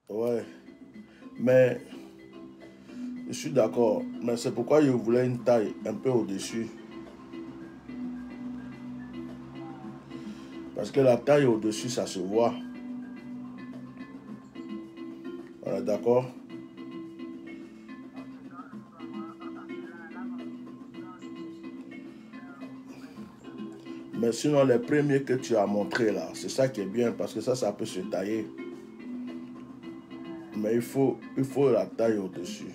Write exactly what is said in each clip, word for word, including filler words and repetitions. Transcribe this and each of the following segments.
Ouais, mais je suis d'accord. Mais c'est pourquoi je voulais une taille un peu au-dessus. Parce que la taille au-dessus, ça se voit. On est d'accord? Mais sinon, les premiers que tu as montrés là, c'est ça qui est bien parce que ça, ça peut se tailler. Mais il faut, il faut la taille au-dessus.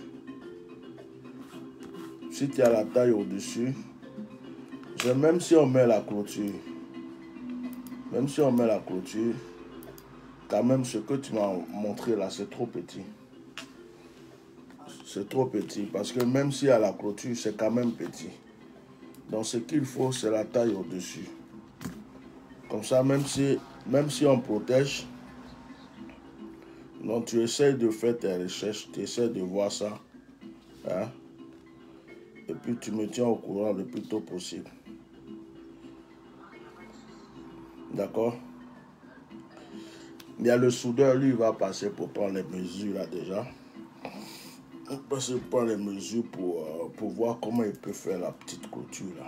Si tu as la taille au-dessus, même si on met la clôture, même si on met la clôture, quand même ce que tu m'as montré là, c'est trop petit. C'est trop petit parce que même si à la clôture, c'est quand même petit. Donc ce qu'il faut, c'est la taille au-dessus. Comme ça, même si, même si on protège, donc tu essaies de faire tes recherches, tu essaies de voir ça. Hein? Et puis tu me tiens au courant le plus tôt possible. D'accord? Il y a le soudeur, lui, il va passer pour prendre les mesures là déjà. Il va passer pour prendre les mesures pour, euh, pour voir comment il peut faire la petite clôture là.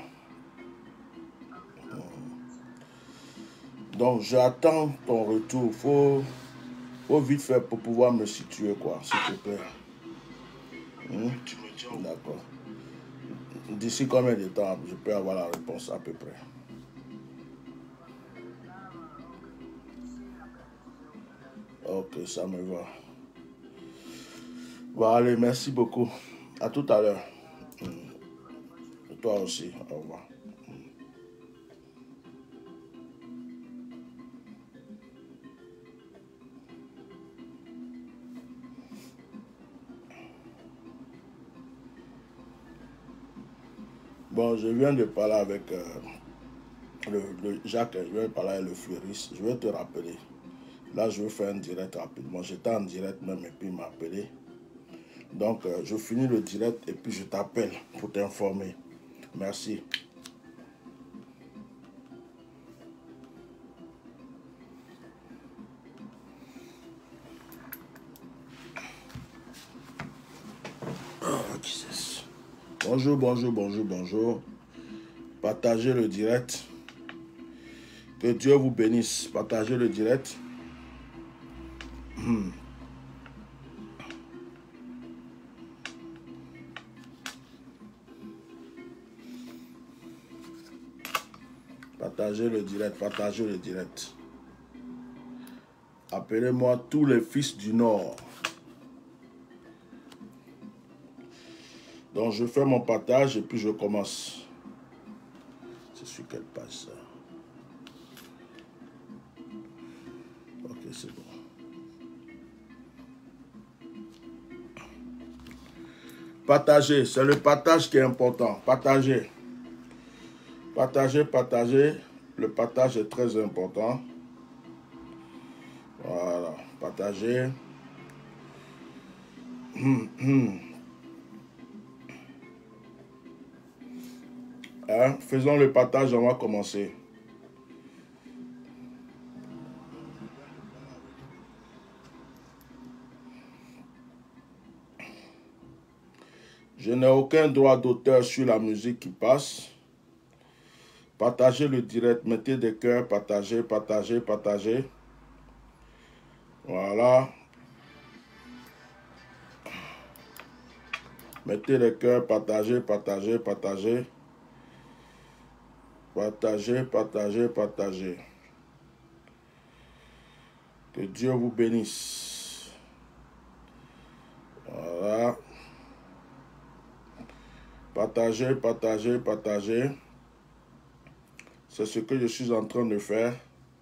Donc j'attends ton retour. Faut, faut vite faire pour pouvoir me situer quoi, s'il te plaît. Hmm? D'accord. D'ici combien de temps je peux avoir la réponse à peu près? Ok, ça me va. Bon, allez, merci beaucoup. À tout à l'heure. Et toi aussi. Au revoir. Bon, je viens de parler avec euh, le, le Jacques, je viens de parler avec le fleuriste. Je vais te rappeler. Là, je vais faire un direct rapidement. J'étais en direct même et puis il m'a appelé. Donc, euh, je finis le direct et puis je t'appelle pour t'informer. Merci. Oh, Jesus. Bonjour, bonjour, bonjour, bonjour. Partagez le direct. Que Dieu vous bénisse. Partagez le direct. Hmm. Partagez le direct. Partagez le direct. Appelez-moi tous les fils du Nord. Donc, je fais mon partage et puis je commence. C'est sur quelle page ça? Ok, c'est bon. Partagez, c'est le partage qui est important. Partagez. Partagez, partagez. Le partage est très important. Voilà, partagez. Hum, hum. Hein? Faisons le partage, on va commencer. Je n'ai aucun droit d'auteur sur la musique qui passe. Partagez le direct, mettez des cœurs, partagez, partagez, partagez. Voilà. Mettez les cœurs, partagez, partagez, partagez. Partagez, partagez, partagez. Que Dieu vous bénisse. Voilà. Partagez, partagez, partagez. C'est ce que je suis en train de faire.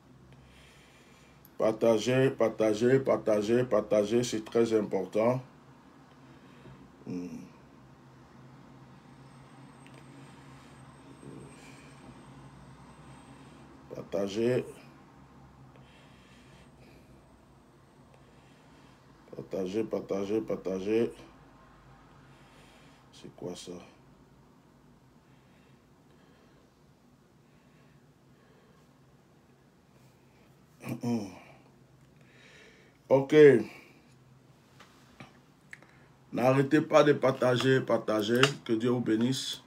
Partagez, partagez, partagez, partagez. C'est très important. Hmm. Partagez. Partagez, partagez, partagez. C'est quoi ça? Ok. N'arrêtez pas de partager, partager. Que Dieu vous bénisse.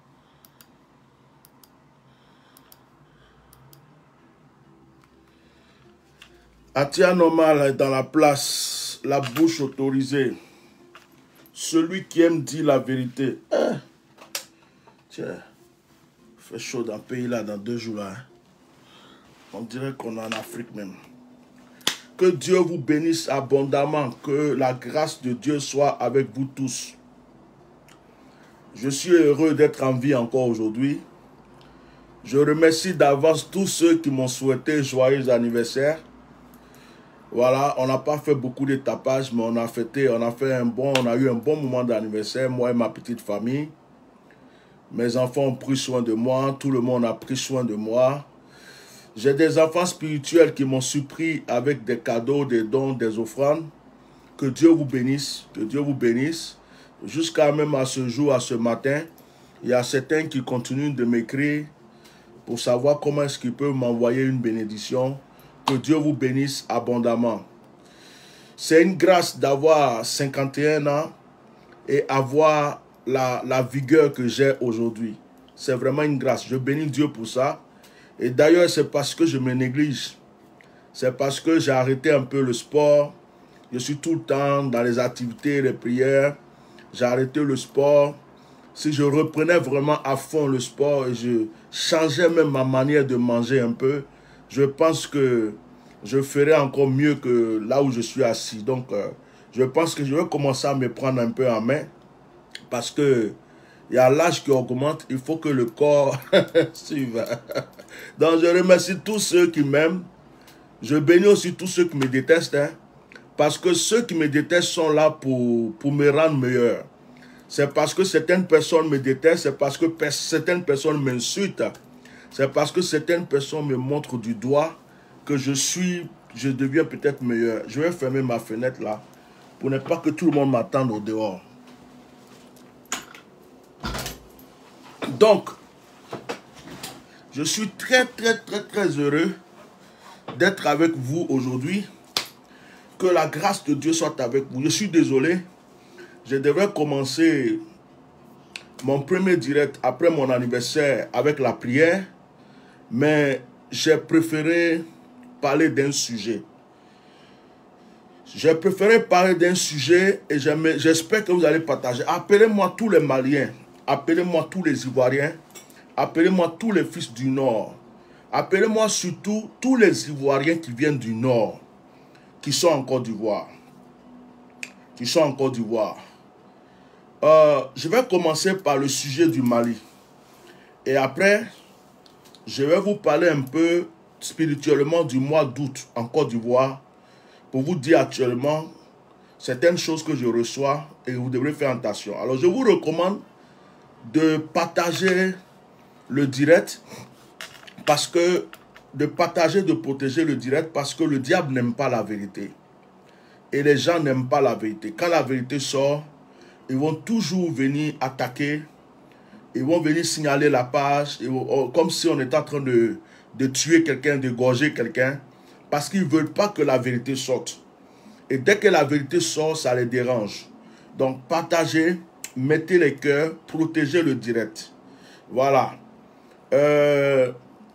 Atia Normal est dans la place, la bouche autorisée. Celui qui aime dit la vérité. Eh, tiens, il fait chaud dans le pays là, dans deux jours là. Hein. On dirait qu'on est en Afrique même. Que Dieu vous bénisse abondamment. Que la grâce de Dieu soit avec vous tous. Je suis heureux d'être en vie encore aujourd'hui. Je remercie d'avance tous ceux qui m'ont souhaité joyeux anniversaire. Voilà, on n'a pas fait beaucoup de tapage, mais on a fêté, on a fait un bon, on a eu un bon moment d'anniversaire, moi et ma petite famille. Mes enfants ont pris soin de moi, tout le monde a pris soin de moi. J'ai des enfants spirituels qui m'ont surpris avec des cadeaux, des dons, des offrandes. Que Dieu vous bénisse, que Dieu vous bénisse. Jusqu'à même à ce jour, à ce matin, il y a certains qui continuent de m'écrire pour savoir comment est-ce qu'ils peuvent m'envoyer une bénédiction. Que Dieu vous bénisse abondamment. C'est une grâce d'avoir cinquante et un ans et avoir la, la vigueur que j'ai aujourd'hui. C'est vraiment une grâce. Je bénis Dieu pour ça. Et d'ailleurs, c'est parce que je me néglige. C'est parce que j'ai arrêté un peu le sport. Je suis tout le temps dans les activités, les prières. J'ai arrêté le sport. Si je reprenais vraiment à fond le sport et je changeais même ma manière de manger un peu, je pense que je ferai encore mieux que là où je suis assis. Donc, euh, je pense que je vais commencer à me prendre un peu en main. Parce que il y a l'âge qui augmente. Il faut que le corps suive. Donc, je remercie tous ceux qui m'aiment. Je bénis aussi tous ceux qui me détestent. Hein, parce que ceux qui me détestent sont là pour, pour me rendre meilleur. C'est parce que certaines personnes me détestent. C'est parce que pe- certaines personnes m'insultent. C'est parce que certaines personnes me montrent du doigt que je suis, je deviens peut-être meilleur. Je vais fermer ma fenêtre là pour ne pas que tout le monde m'attende au dehors. Donc, je suis très très très très heureux d'être avec vous aujourd'hui. Que la grâce de Dieu soit avec vous. Je suis désolé, je devrais commencer mon premier direct après mon anniversaire avec la prière, mais j'ai préféré parler d'un sujet. J'ai préféré parler d'un sujet et j'espère que vous allez partager. Appelez-moi tous les Maliens, appelez-moi tous les Ivoiriens, appelez-moi tous les fils du Nord. Appelez-moi surtout tous les Ivoiriens qui viennent du Nord, qui sont en Côte d'Ivoire. Qui sont en Côte d'Ivoire. Euh, je vais commencer par le sujet du Mali. Et après, je vais vous parler un peu spirituellement du mois d'août en Côte d'Ivoire pour vous dire actuellement certaines choses que je reçois et vous devrez faire attention. Alors, je vous recommande de partager le direct parce que de partager, de protéger le direct parce que le diable n'aime pas la vérité. Et les gens n'aiment pas la vérité. Quand la vérité sort, ils vont toujours venir attaquer. Ils vont venir signaler la page. Vont, comme si on était en train de, de tuer quelqu'un, d'égorger quelqu'un. Parce qu'ils ne veulent pas que la vérité sorte. Et dès que la vérité sort, ça les dérange. Donc, partagez, mettez les cœurs, protégez le direct. Voilà. Euh,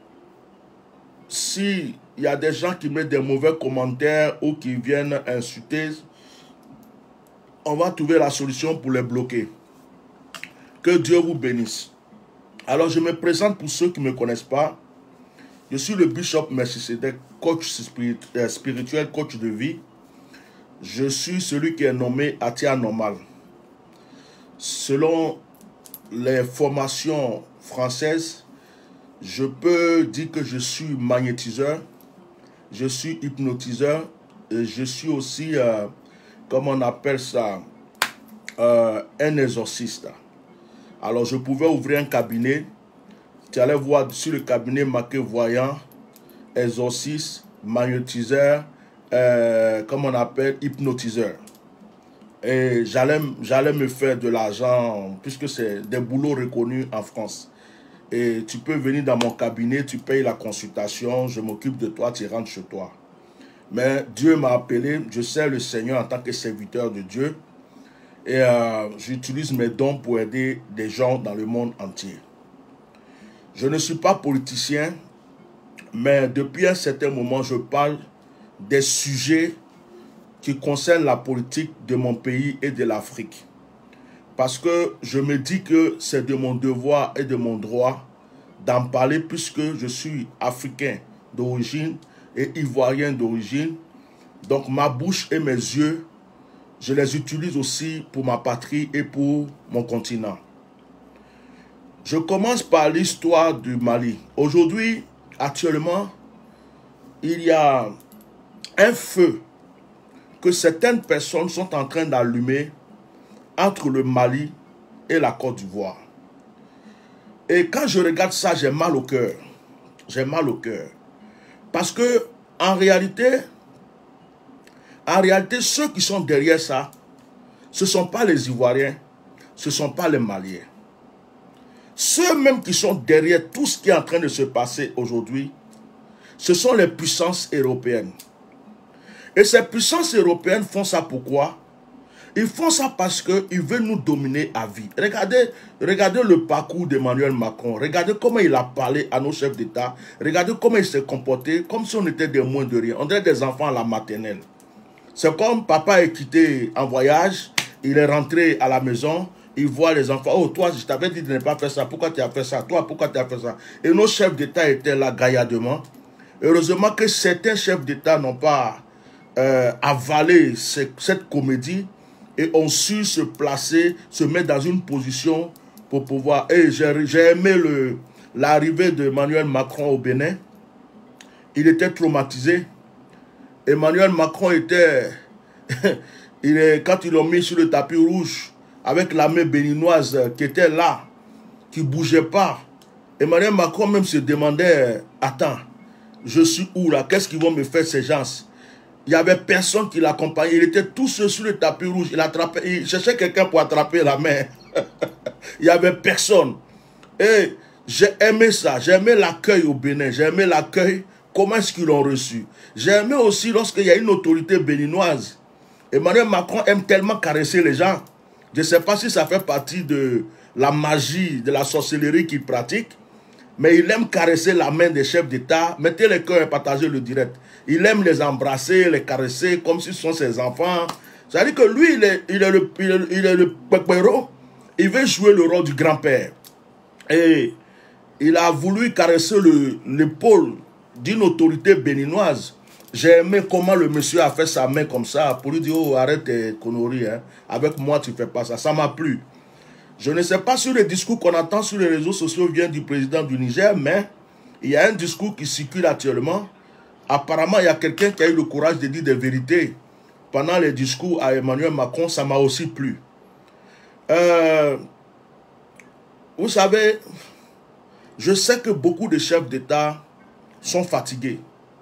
si il y a des gens qui mettent des mauvais commentaires ou qui viennent insulter, on va trouver la solution pour les bloquer. Que Dieu vous bénisse. Alors, je me présente pour ceux qui ne me connaissent pas. Je suis le Bishop Melchisedec, coach spirituel, coach de vie. Je suis celui qui est nommé Atia Normal. Selon les formations françaises, je peux dire que je suis magnétiseur, je suis hypnotiseur et je suis aussi, euh, comme on appelle ça, euh, un exorciste. Alors je pouvais ouvrir un cabinet, tu allais voir sur le cabinet marqué voyant, exorciste, magnétiseur, euh, comme on appelle, hypnotiseur. Et j'allais j'allais me faire de l'argent, puisque c'est des boulots reconnus en France. Et tu peux venir dans mon cabinet, tu payes la consultation, je m'occupe de toi, tu rentres chez toi. Mais Dieu m'a appelé, je sers le Seigneur en tant que serviteur de Dieu. Et euh, j'utilise mes dons pour aider des gens dans le monde entier. Je ne suis pas politicien, mais depuis un certain moment, je parle des sujets qui concernent la politique de mon pays et de l'Afrique. Parce que je me dis que c'est de mon devoir et de mon droit d'en parler puisque je suis africain d'origine et ivoirien d'origine. Donc ma bouche et mes yeux, je les utilise aussi pour ma patrie et pour mon continent. Je commence par l'histoire du Mali. Aujourd'hui, actuellement, il y a un feu que certaines personnes sont en train d'allumer entre le Mali et la Côte d'Ivoire. Et quand je regarde ça, j'ai mal au cœur. J'ai mal au cœur. Parce que, en réalité, en réalité, ceux qui sont derrière ça, ce ne sont pas les Ivoiriens, ce ne sont pas les Maliens. Ceux même qui sont derrière tout ce qui est en train de se passer aujourd'hui, ce sont les puissances européennes. Et ces puissances européennes font ça pourquoi? Ils font ça parce qu'ils veulent nous dominer à vie. Regardez, regardez le parcours d'Emmanuel Macron. Regardez comment il a parlé à nos chefs d'État. Regardez comment il s'est comporté comme si on était des moins de rien. On dirait des enfants à la maternelle. C'est comme papa est quitté en voyage, il est rentré à la maison, il voit les enfants. Oh, toi, je t'avais dit de ne pas faire ça. Pourquoi tu as fait ça? Toi, pourquoi tu as fait ça? Et nos chefs d'État étaient là gaillardement. Heureusement que certains chefs d'État n'ont pas euh, avalé ce, cette comédie et ont su se placer, se mettre dans une position pour pouvoir... Et j'ai aimé l'arrivée d'Emmanuel Macron au Bénin. Il était traumatisé. Emmanuel Macron était... il est, quand ils l'ont mis sur le tapis rouge, avec l'armée béninoise qui était là, qui ne bougeait pas, Emmanuel Macron même se demandait, attends, je suis où là? Qu'est-ce qu'ils vont me faire ces gens? Il n'y avait personne qui l'accompagnait. Il était tout seul sur le tapis rouge. Il, attrapait, il cherchait quelqu'un pour attraper la main. Il n'y avait personne. Et j'ai aimé ça. J'ai aimé l'accueil au Bénin. J'ai aimé l'accueil. Comment est-ce qu'ils l'ont reçu? J'ai aimé aussi lorsqu'il y a une autorité béninoise. Emmanuel Macron aime tellement caresser les gens. Je ne sais pas si ça fait partie de la magie, de la sorcellerie qu'il pratique. Mais il aime caresser la main des chefs d'État. Mettez les cœurs et partagez le direct. Il aime les embrasser, les caresser comme si ce sont ses enfants. C'est-à-dire que lui, il est, il est le, il est, il est le pépéro. Il veut jouer le rôle du grand-père. Et il a voulu caresser l'épaule d'une autorité béninoise. J'ai aimé comment le monsieur a fait sa main comme ça pour lui dire, oh, arrête tes conneries, hein. Avec moi, tu ne fais pas ça. Ça m'a plu. Je ne sais pas si le discours qu'on entend sur les réseaux sociaux vient du président du Niger, mais il y a un discours qui circule actuellement. Apparemment, il y a quelqu'un qui a eu le courage de dire des vérités pendant les discours à Emmanuel Macron. Ça m'a aussi plu. Euh, vous savez, je sais que beaucoup de chefs d'État sont fatigués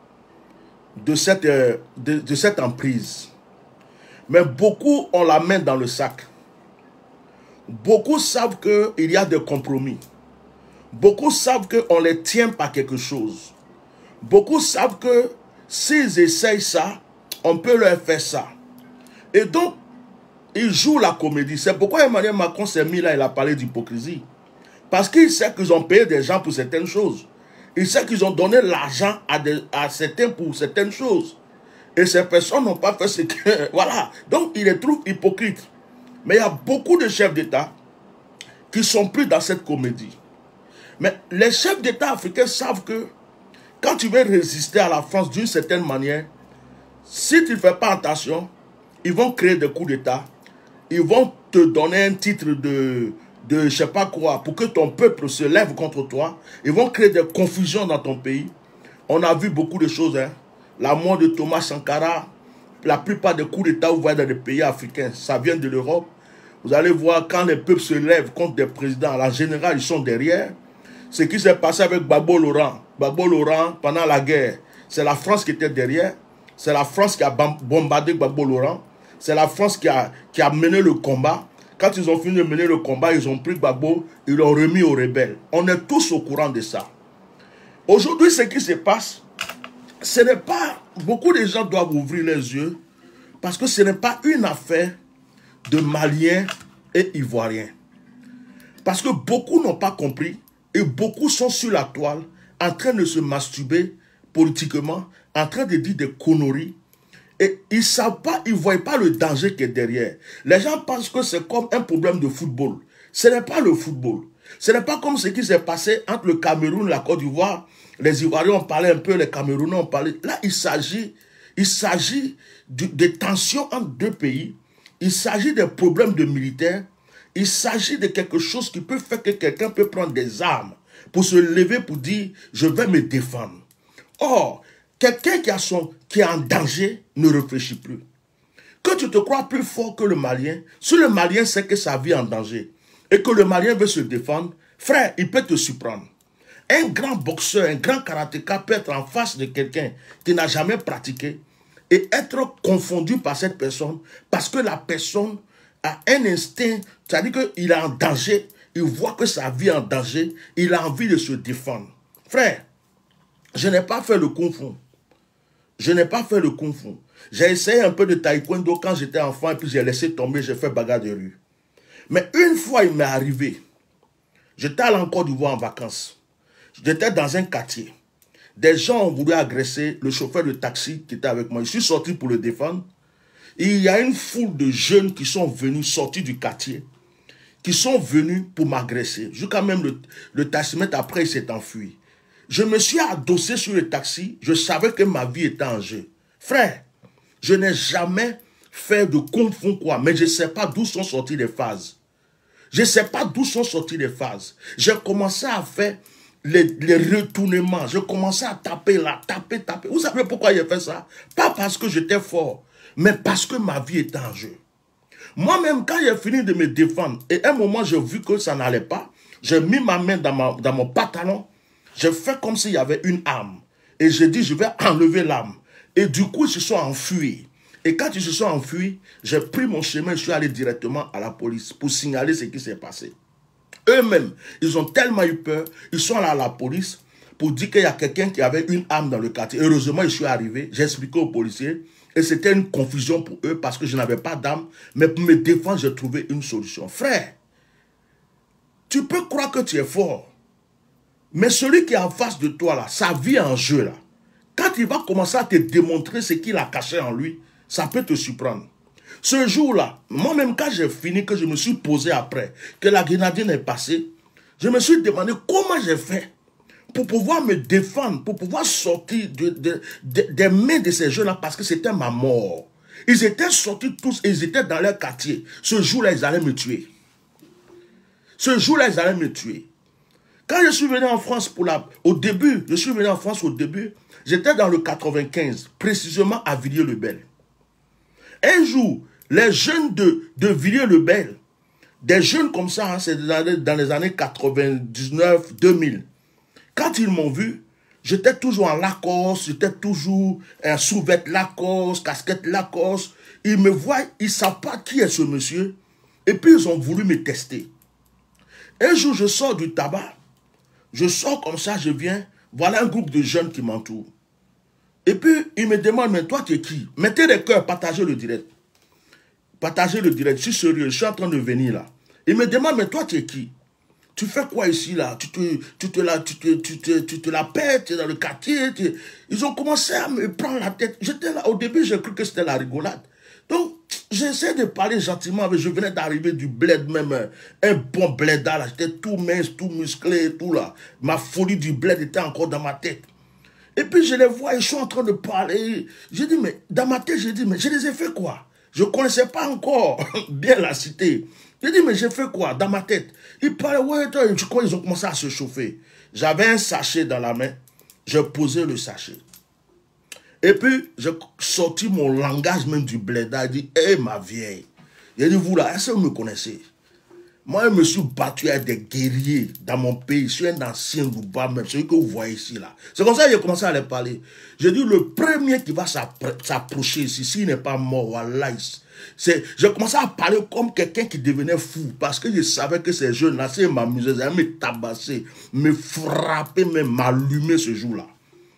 de cette, de, de cette emprise. Mais beaucoup ont la main dans le sac. Beaucoup savent qu'il y a des compromis. Beaucoup savent qu'on les tient par quelque chose. Beaucoup savent que s'ils essayent ça, on peut leur faire ça. Et donc, ils jouent la comédie. C'est pourquoi Emmanuel Macron s'est mis là, il a parlé d'hypocrisie. Parce qu'il sait qu'ils ont payé des gens pour certaines choses. Il sait qu'ils ont donné l'argent à, à certains pour certaines choses. Et ces personnes n'ont pas fait ce que... Voilà. Donc, il les trouve hypocrites. Mais il y a beaucoup de chefs d'État qui sont pris dans cette comédie. Mais les chefs d'État africains savent que quand tu veux résister à la France d'une certaine manière, si tu ne fais pas attention, ils vont créer des coups d'État. Ils vont te donner un titre de, de je ne sais pas quoi, pour que ton peuple se lève contre toi. Ils vont créer des confusions dans ton pays. On a vu beaucoup de choses. Hein. La mort de Thomas Sankara, la plupart des coups d'État, vous voyez dans les pays africains, ça vient de l'Europe. Vous allez voir, quand les peuples se lèvent contre des présidents, en général, ils sont derrière. Ce qui s'est passé avec Gbagbo Laurent. Gbagbo Laurent, pendant la guerre, c'est la France qui était derrière. C'est la France qui a bombardé Gbagbo Laurent. C'est la France qui a, qui a mené le combat. Quand ils ont fini de mener le combat, ils ont pris Gbagbo, ils l'ont remis aux rebelles. On est tous au courant de ça. Aujourd'hui, ce qui se passe, ce n'est pas... Beaucoup de gens doivent ouvrir les yeux parce que ce n'est pas une affaire de Maliens et Ivoiriens. Parce que beaucoup n'ont pas compris et beaucoup sont sur la toile en train de se masturber politiquement, en train de dire des conneries. Et ils ne savent pas, ils ne voient pas le danger qui est derrière. Les gens pensent que c'est comme un problème de football. Ce n'est pas le football. Ce n'est pas comme ce qui s'est passé entre le Cameroun et la Côte d'Ivoire. Les Ivoiriens ont parlé un peu, les Camerounais ont parlé. Là, il s'agit, il s'agit de, de tensions entre deux pays. Il s'agit des problèmes de militaires. Il s'agit de quelque chose qui peut faire que quelqu'un peut prendre des armes pour se lever pour dire « je vais me défendre ». Or, quelqu'un qui, a son, qui est en danger ne réfléchit plus. Que tu te crois plus fort que le Malien, si le Malien sait que sa vie est en danger et que le Malien veut se défendre, frère, il peut te surprendre. Un grand boxeur, un grand karatéka peut être en face de quelqu'un qui n'a jamais pratiqué et être confondu par cette personne parce que la personne a un instinct, c'est-à-dire qu'il est en danger, il voit que sa vie est en danger, il a envie de se défendre. Frère, je n'ai pas fait le kung fu. Je n'ai pas fait le kung fu. J'ai essayé un peu de taekwondo quand j'étais enfant et puis j'ai laissé tomber, j'ai fait bagarre de rue. Mais une fois, il m'est arrivé, j'étais allé en Côte d'Ivoire en vacances. J'étais dans un quartier. Des gens ont voulu agresser le chauffeur de taxi qui était avec moi. Je suis sorti pour le défendre. Et il y a une foule de jeunes qui sont venus, sortis du quartier, qui sont venus pour m'agresser. Jusqu'à même le, le taximètre, après, il s'est enfui. Je me suis adossé sur le taxi. Je savais que ma vie était en jeu. Frère, je n'ai jamais fait de confond quoi, mais je ne sais pas d'où sont sorties les phases. Je ne sais pas d'où sont sorties les phases. J'ai commencé à faire les, les retournements. Je commençais à taper là, taper, taper. Vous savez pourquoi j'ai fait ça? Pas parce que j'étais fort, mais parce que ma vie était en jeu. Moi-même, quand j'ai fini de me défendre, et à un moment, j'ai vu que ça n'allait pas, j'ai mis ma main dans, ma, dans mon pantalon, j'ai fait comme s'il y avait une arme. Et j'ai dit, je vais enlever l'arme. Et du coup, ils se sont enfuis. Et quand ils se sont enfuis, j'ai pris mon chemin, je suis allé directement à la police pour signaler ce qui s'est passé. Eux-mêmes, ils ont tellement eu peur, ils sont allés à la police pour dire qu'il y a quelqu'un qui avait une arme dans le quartier. Heureusement, je suis arrivé, j'ai expliqué aux policiers, et c'était une confusion pour eux parce que je n'avais pas d'arme, mais pour me défendre, j'ai trouvé une solution. Frère, tu peux croire que tu es fort, mais celui qui est en face de toi, là, sa vie est en jeu, là, quand il va commencer à te démontrer ce qu'il a caché en lui, ça peut te surprendre. Ce jour-là, moi-même, quand j'ai fini, que je me suis posé après, que la grenadine est passée, je me suis demandé comment j'ai fait pour pouvoir me défendre, pour pouvoir sortir de, de, de, des mains de ces jeunes-là, parce que c'était ma mort. Ils étaient sortis tous, et ils étaient dans leur quartier. Ce jour-là, ils allaient me tuer. Ce jour-là, ils allaient me tuer. Quand je suis venu en France, pour la, au début, je suis venu en France au début, j'étais dans le quatre-vingt-quinze, précisément à Villiers-le-Bel. Un jour, les jeunes de, de Villiers-le-Bel, des jeunes comme ça, hein, c'est dans les années quatre-vingt-dix-neuf deux mille, quand ils m'ont vu, j'étais toujours en Lacoste, j'étais toujours un sous-vêt Lacoste, casquette Lacoste. Ils me voient, ils ne savent pas qui est ce monsieur. Et puis ils ont voulu me tester. Un jour, je sors du tabac, je sors comme ça, je viens, voilà un groupe de jeunes qui m'entourent. Et puis, ils me demandent, mais toi, tu es qui? Mettez les cœurs, partagez le direct. Partagez le direct, je suis sérieux, je suis en train de venir là. Ils me demandent, mais toi, tu es qui? Tu fais quoi ici là? Tu te, tu te, la, tu te, tu te, tu te la pètes, tu es dans le quartier. Tu... Ils ont commencé à me prendre la tête. J'étais là, au début, j'ai cru que c'était la rigolade. Donc, j'essaie de parler gentiment, mais je venais d'arriver du bled même, un bon blédard là. J'étais tout mince, tout musclé, tout là. Ma folie du bled était encore dans ma tête. Et puis je les vois, ils sont en train de parler. J'ai dit, mais dans ma tête, j'ai dit, mais je les ai fait quoi? Je ne connaissais pas encore bien la cité. J'ai dit, mais j'ai fait quoi dans ma tête? Ils parlaient, ouais, je crois qu'ils ont commencé à se chauffer. J'avais un sachet dans la main. J'ai posé le sachet. Et puis, j'ai sorti mon langage même du blédard. J'ai dit, hé, hey, ma vieille. J'ai dit, vous là, est-ce que vous me connaissez? Moi, je me suis battu avec des guerriers dans mon pays. Je suis un ancien Louba même, celui que vous voyez ici là. C'est comme ça que j'ai commencé à les parler. J'ai dit, le premier qui va s'approcher ici, s'il n'est pas mort, voilà. J'ai commencé à parler comme quelqu'un qui devenait fou. Parce que je savais que ces jeunes-là, c'est m'amuser, ils allaient me tabasser, me frapper, même m'allumer ce jour-là.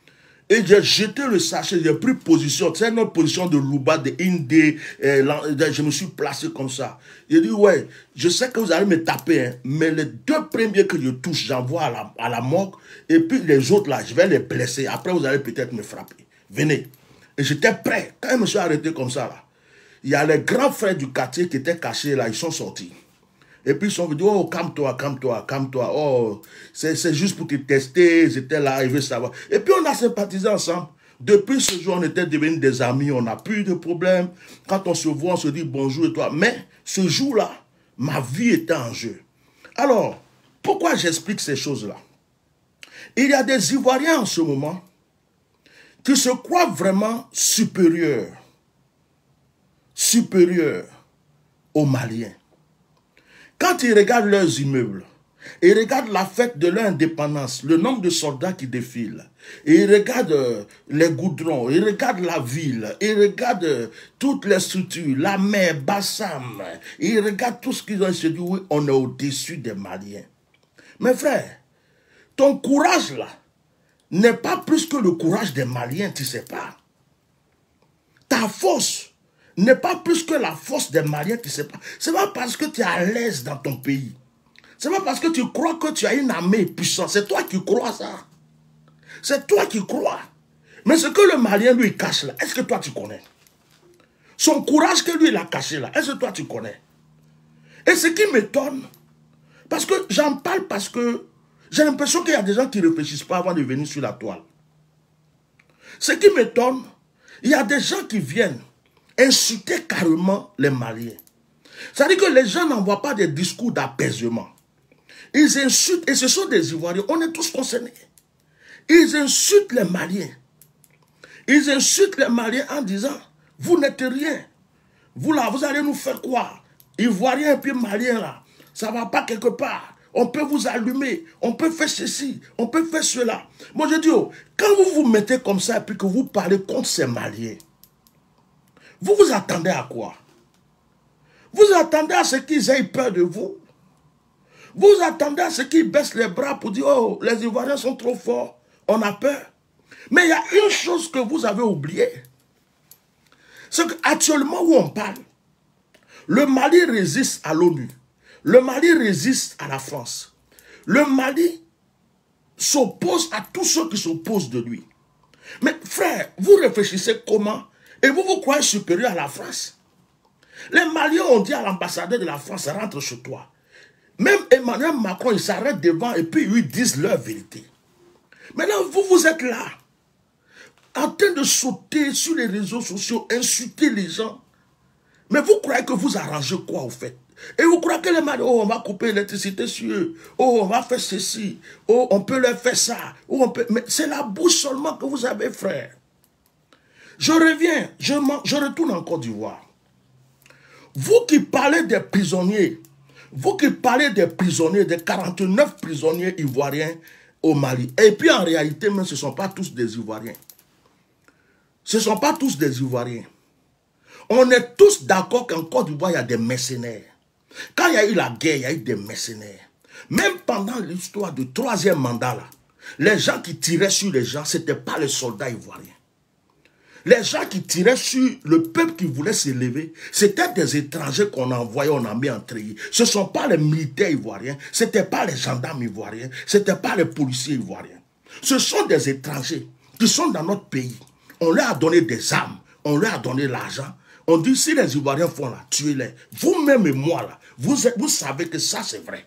Et j'ai jeté le sachet, j'ai pris position. C'est notre position de Louba, de Indé. Je me suis placé comme ça. J'ai dit, ouais, je sais que vous allez me taper, hein, mais les deux premiers que je touche, j'envoie à la, à la morgue. Et puis les autres là, je vais les blesser. Après, vous allez peut-être me frapper. Venez. Et j'étais prêt. Quand je me suis arrêté comme ça, là, il y a les grands frères du quartier qui étaient cachés là, ils sont sortis. Et puis ils sont venus, oh, calme-toi, calme-toi, calme-toi. Oh, c'est juste pour te tester, j'étais là, ils veulent savoir. Et puis on a sympathisé ensemble. Depuis ce jour, on était devenus des amis, on n'a plus de problème. Quand on se voit, on se dit bonjour et toi. Mais ce jour-là, ma vie était en jeu. Alors, pourquoi j'explique ces choses-là? Il y a des Ivoiriens en ce moment qui se croient vraiment supérieurs, supérieurs aux Maliens. Quand ils regardent leurs immeubles, ils regardent la fête de leur indépendance, le nombre de soldats qui défilent, et ils regardent les goudrons, ils regardent la ville, ils regardent toutes les structures, la mer, Bassam, ils regardent tout ce qu'ils ont, ils se disent, oui, on est au-dessus des Maliens. Mes frères, ton courage là n'est pas plus que le courage des Maliens, tu ne sais pas. Ta force n'est pas plus que la force des Maliens, tu ne sais pas. Ce n'est pas parce que tu es à l'aise dans ton pays. Ce n'est pas parce que tu crois que tu as une armée puissante. C'est toi qui crois ça. C'est toi qui crois. Mais ce que le Malien lui cache là, est-ce que toi tu connais? Son courage que lui il a caché là, est-ce que toi tu connais? Et ce qui m'étonne, parce que j'en parle parce que j'ai l'impression qu'il y a des gens qui ne réfléchissent pas avant de venir sur la toile. Ce qui m'étonne, il y a des gens qui viennent insulter carrément les Maliens. C'est-à-dire que les gens n'envoient pas des discours d'apaisement. Ils insultent, et ce sont des Ivoiriens, on est tous concernés. Ils insultent les Maliens. Ils insultent les Maliens en disant, vous n'êtes rien. Vous là, vous allez nous faire quoi? Ivoiriens et puis Maliens là, ça ne va pas quelque part. On peut vous allumer, on peut faire ceci, on peut faire cela. Moi je dis, oh, quand vous vous mettez comme ça et puis que vous parlez contre ces Maliens, vous vous attendez à quoi? Vous attendez à ce qu'ils aient peur de vous? Vous attendez à ce qu'ils baissent les bras pour dire, oh, les Ivoiriens sont trop forts, on a peur. Mais il y a une chose que vous avez oubliée. C'est qu'actuellement où on parle, le Mali résiste à l'ONU. Le Mali résiste à la France. Le Mali s'oppose à tous ceux qui s'opposent de lui. Mais frère, vous réfléchissez comment? Et vous vous croyez supérieur à la France? Les Maliens ont dit à l'ambassadeur de la France, rentre chez toi. Même Emmanuel Macron, il s'arrête devant et puis ils lui disent leur vérité. Maintenant, vous, vous êtes là, en train de sauter sur les réseaux sociaux, insulter les gens. Mais vous croyez que vous arrangez quoi au fait? Et vous croyez que les Maliens, oh, on va couper l'électricité sur eux, oh, on va faire ceci, oh, on peut leur faire ça, oh, on peut... Mais c'est la bouche seulement que vous avez, frère. Je reviens, je, je retourne en Côte d'Ivoire. Vous qui parlez des prisonniers, vous qui parlez des prisonniers, des quarante-neuf prisonniers ivoiriens au Mali, et puis en réalité, même, ce ne sont pas tous des Ivoiriens. Ce ne sont pas tous des Ivoiriens. On est tous d'accord qu'en Côte d'Ivoire, il y a des mercenaires. Quand il y a eu la guerre, il y a eu des mercenaires. Même pendant l'histoire du troisième mandat, là, les gens qui tiraient sur les gens, ce n'étaient pas les soldats ivoiriens. Les gens qui tiraient sur le peuple qui voulait s'élever, c'était des étrangers qu'on envoyait, on a mis en treillis. Ce ne sont pas les militaires ivoiriens, ce n'étaient pas les gendarmes ivoiriens, ce n'étaient pas les policiers ivoiriens. Ce sont des étrangers qui sont dans notre pays. On leur a donné des armes, on leur a donné l'argent. On dit, si les Ivoiriens font là, tuez-les. Vous-même et moi là, vous, êtes, vous savez que ça c'est vrai.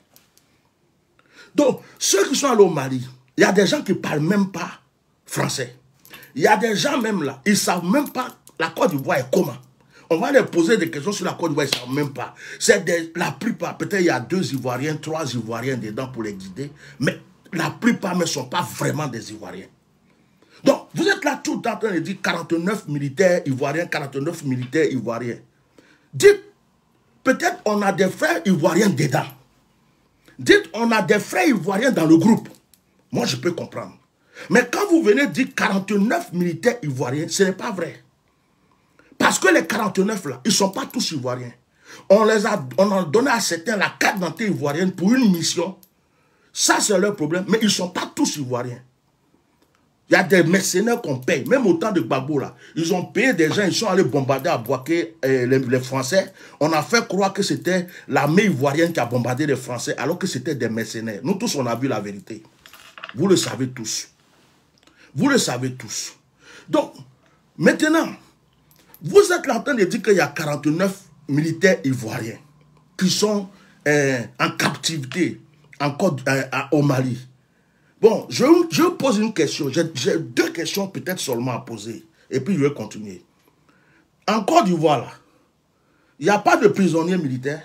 Donc, ceux qui sont allés au Mali, il y a des gens qui ne parlent même pas français. Il y a des gens même là, ils ne savent même pas la Côte d'Ivoire est comment. On va leur poser des questions sur la Côte d'Ivoire, ils ne savent même pas. C'est la plupart, peut-être il y a deux Ivoiriens, trois Ivoiriens dedans pour les guider, mais la plupart ne sont pas vraiment des Ivoiriens. Donc, vous êtes là tout en train de dire quarante-neuf militaires ivoiriens, quarante-neuf militaires ivoiriens. Dites, peut-être on a des frères ivoiriens dedans. Dites, on a des frères ivoiriens dans le groupe. Moi, je peux comprendre. Mais quand vous venez dire quarante-neuf militaires ivoiriens, ce n'est pas vrai. Parce que les quarante-neuf là, ils ne sont pas tous ivoiriens. On, les a, on a donné à certains la carte d'identité ivoirienne pour une mission. Ça, c'est leur problème. Mais ils ne sont pas tous ivoiriens. Il y a des mercenaires qu'on paye. Même au temps de Gbagbo, là, ils ont payé des gens, ils sont allés bombarder à Bouaké euh, les, les Français. On a fait croire que c'était l'armée ivoirienne qui a bombardé les Français, alors que c'était des mercenaires. Nous tous, on a vu la vérité. Vous le savez tous. Vous le savez tous. Donc, maintenant, vous êtes là en train de dire qu'il y a quarante-neuf militaires ivoiriens qui sont euh, en captivité en Côte, euh, au Mali. Bon, je, je pose une question. J'ai deux questions peut-être seulement à poser. Et puis je vais continuer. En Côte d'Ivoire, là, il n'y a pas de prisonniers militaires.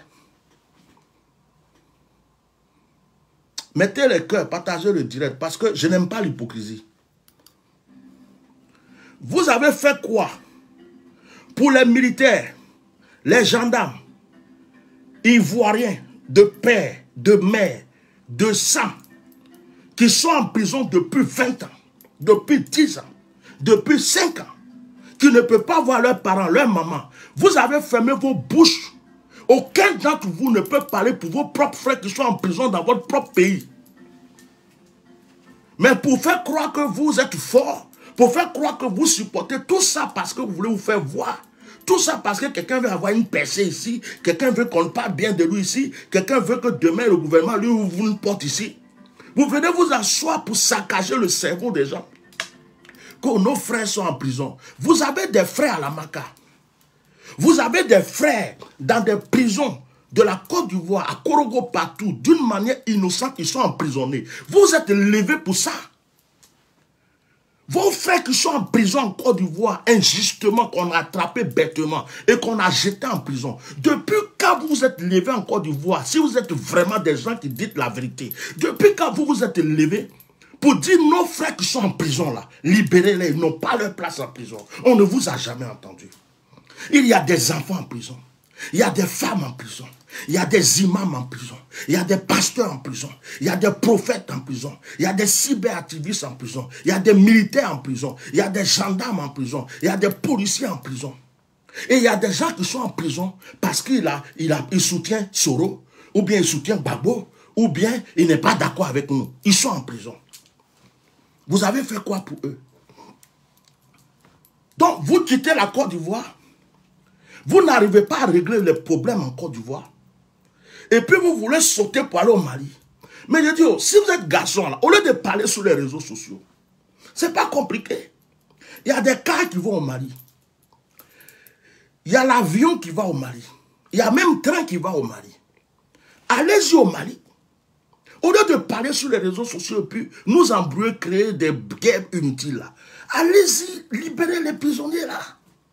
Mettez les cœurs, partagez le direct, parce que je n'aime pas l'hypocrisie. Vous avez fait quoi pour les militaires, les gendarmes, ivoiriens, de père, de mère, de sang, qui sont en prison depuis vingt ans, depuis dix ans, depuis cinq ans, qui ne peuvent pas voir leurs parents, leurs mamans. Vous avez fermé vos bouches. Aucun d'entre vous ne peut parler pour vos propres frères qui sont en prison dans votre propre pays. Mais pour faire croire que vous êtes fort, pour faire croire que vous supportez tout ça parce que vous voulez vous faire voir, tout ça parce que quelqu'un veut avoir une percée ici, quelqu'un veut qu'on parle bien de lui ici, quelqu'un veut que demain le gouvernement lui ouvre une porte ici. Vous venez vous asseoir pour saccager le cerveau des gens. Que nos frères sont en prison. Vous avez des frères à la Maka. Vous avez des frères dans des prisons de la Côte d'Ivoire, à Korogo, partout, d'une manière innocente, ils sont emprisonnés. Vous êtes levés pour ça. Vos frères qui sont en prison en Côte d'Ivoire, injustement, qu'on a attrapé bêtement et qu'on a jeté en prison. Depuis quand vous vous êtes levés en Côte d'Ivoire, si vous êtes vraiment des gens qui disent la vérité, depuis quand vous vous êtes levés pour dire nos frères qui sont en prison là, libérez-les, ils n'ont pas leur place en prison. On ne vous a jamais entendu. Il y a des enfants en prison. Il y a des femmes en prison. Il y a des imams en prison. Il y a des pasteurs en prison. Il y a des prophètes en prison. Il y a des cyberactivistes en prison. Il y a des militaires en prison. Il y a des gendarmes en prison. Il y a des policiers en prison. Et il y a des gens qui sont en prison parce qu'il a, il a, il soutient Soro, ou bien il soutient Gbagbo, ou bien il n'est pas d'accord avec nous. Ils sont en prison. Vous avez fait quoi pour eux? Donc, vous quittez la Côte d'Ivoire. Vous n'arrivez pas à régler les problèmes en Côte d'Ivoire. Et puis vous voulez sauter pour aller au Mali. Mais je dis, oh, si vous êtes garçon là, au lieu de parler sur les réseaux sociaux, c'est pas compliqué. Il y a des cars qui vont au Mali. Il y a l'avion qui va au Mali. Il y a même un train qui va au Mali. Allez-y au Mali. Au lieu de parler sur les réseaux sociaux et puis nous embrouiller, créer des guerres inutiles là. Allez-y, libérez les prisonniers là.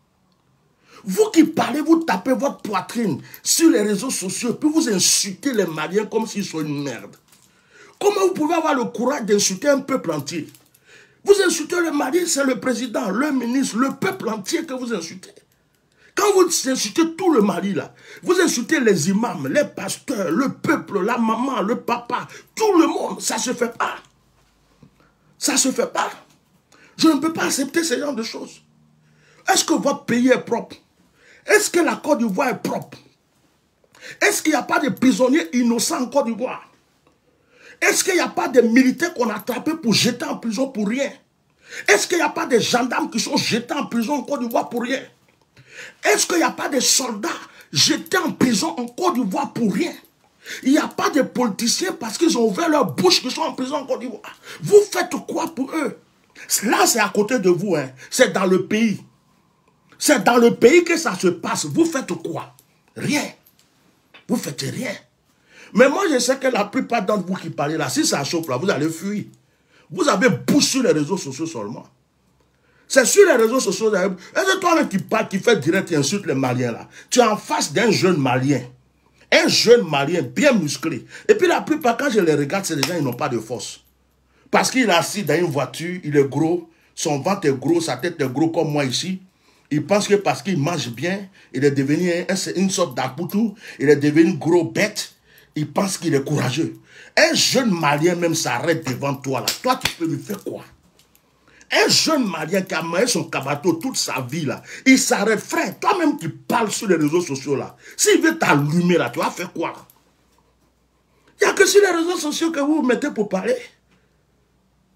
Vous qui parlez, vous tapez votre poitrine sur les réseaux sociaux, puis vous insultez les Maliens comme s'ils sont une merde. Comment vous pouvez avoir le courage d'insulter un peuple entier? Vous insultez le Mali, c'est le président, le ministre, le peuple entier que vous insultez. Quand vous insultez tout le Mali, là, vous insultez les imams, les pasteurs, le peuple, la maman, le papa, tout le monde, ça ne se fait pas. Ça ne se fait pas. Je ne peux pas accepter ce genre de choses. Est-ce que votre pays est propre? Est-ce que la Côte d'Ivoire est propre? Est-ce qu'il n'y a pas de prisonniers innocents en Côte d'Ivoire? Est-ce qu'il n'y a pas de militaires qu'on a attrapés pour jeter en prison pour rien? Est-ce qu'il n'y a pas de gendarmes qui sont jetés en prison en Côte d'Ivoire pour rien? Est-ce qu'il n'y a pas de soldats jetés en prison en Côte d'Ivoire pour rien? Il n'y a pas de politiciens parce qu'ils ont ouvert leur bouche qui sont en prison en Côte d'Ivoire. Vous faites quoi pour eux? Là, c'est à côté de vous, hein. C'est dans le pays. C'est dans le pays que ça se passe. Vous faites quoi? Rien. Vous faites rien. Mais moi, je sais que la plupart d'entre vous qui parlez là, si ça chauffe là, vous allez fuir. Vous avez bouche sur les réseaux sociaux seulement. C'est sur les réseaux sociaux. Est-ce toi qui parle, qui fait direct et insulte les Maliens là? Tu es en face d'un jeune Malien. Un jeune Malien bien musclé. Et puis la plupart, quand je les regarde, c'est des gens qui n'ont pas de force. Parce qu'il est assis dans une voiture, il est gros, son ventre est gros, sa tête est gros comme moi ici. Il pense que parce qu'il mange bien, il est devenu un, une sorte d'akoutou, il est devenu gros bête, il pense qu'il est courageux. Un jeune Malien même s'arrête devant toi là. Toi, tu peux lui faire quoi? Un jeune Malien qui a mangé son cabato toute sa vie là, il s'arrête, frère, toi-même qui parles sur les réseaux sociaux là, s'il veut t'allumer là, tu vas faire quoi? Il n'y a que sur les réseaux sociaux que vous vous mettez pour parler.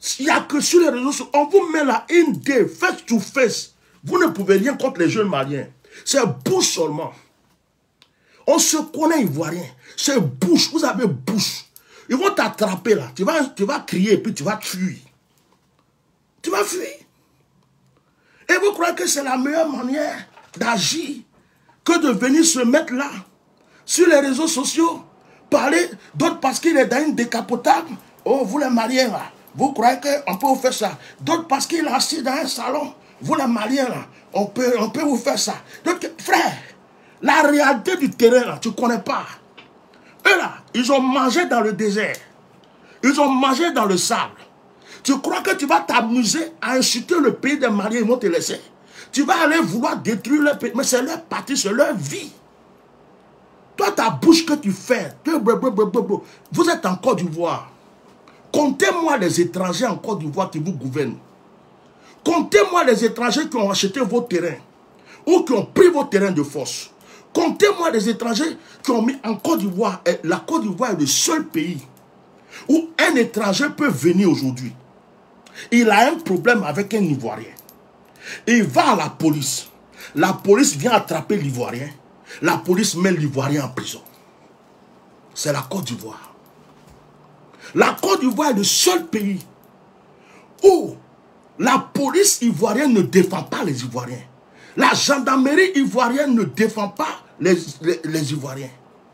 Il n'y a que sur les réseaux sociaux, on vous met là une day, face to face. Vous ne pouvez rien contre les jeunes Maliens. C'est bouche seulement. On se connaît Ivoirien. C'est bouche. Vous avez bouche. Ils vont t'attraper là. Tu vas, tu vas crier et puis tu vas fuir. Tu vas fuir. Et vous croyez que c'est la meilleure manière d'agir que de venir se mettre là, sur les réseaux sociaux, parler d'autres parce qu'il est dans une décapotable. Oh, vous les Maliens là, vous croyez qu'on peut vous faire ça. D'autres parce qu'il est assis dans un salon. Vous les Maliens là, on peut, on peut vous faire ça. Donc, frère, la réalité du terrain là, tu ne connais pas. Eux là, ils ont mangé dans le désert. Ils ont mangé dans le sable. Tu crois que tu vas t'amuser à insulter le pays des Maliens, ils vont te laisser. Tu vas aller vouloir détruire leur pays. Mais c'est leur parti, c'est leur vie. Toi, ta bouche que tu fais, vous êtes en Côte d'Ivoire. Comptez-moi les étrangers en Côte d'Ivoire qui vous gouvernent. Comptez-moi les étrangers qui ont acheté vos terrains ou qui ont pris vos terrains de force. Comptez-moi les étrangers qui ont mis en Côte d'Ivoire. La Côte d'Ivoire est le seul pays où un étranger peut venir aujourd'hui. Il a un problème avec un Ivoirien. Il va à la police. La police vient attraper l'Ivoirien. La police met l'Ivoirien en prison. C'est la Côte d'Ivoire. La Côte d'Ivoire est le seul pays où la police ivoirienne ne défend pas les Ivoiriens. La gendarmerie ivoirienne ne défend pas les, les, les Ivoiriens.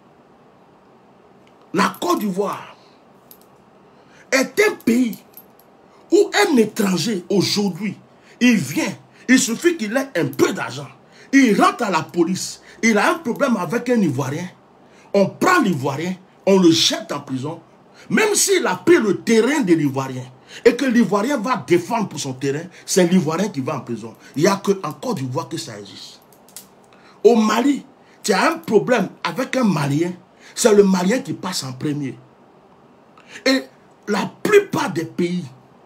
La Côte d'Ivoire est un pays où un étranger aujourd'hui, il vient, il suffit qu'il ait un peu d'argent, il rentre à la police, il a un problème avec un Ivoirien, on prend l'Ivoirien, on le jette en prison, même s'il a pris le terrain de l'Ivoirien, et que l'Ivoirien va défendre pour son terrain, c'est l'Ivoirien qui va en prison. Il n'y a qu'en Côte d'Ivoire que ça existe. Au Mali, tu as un problème avec un Malien, c'est le Malien qui passe en premier. Et la plupart des pays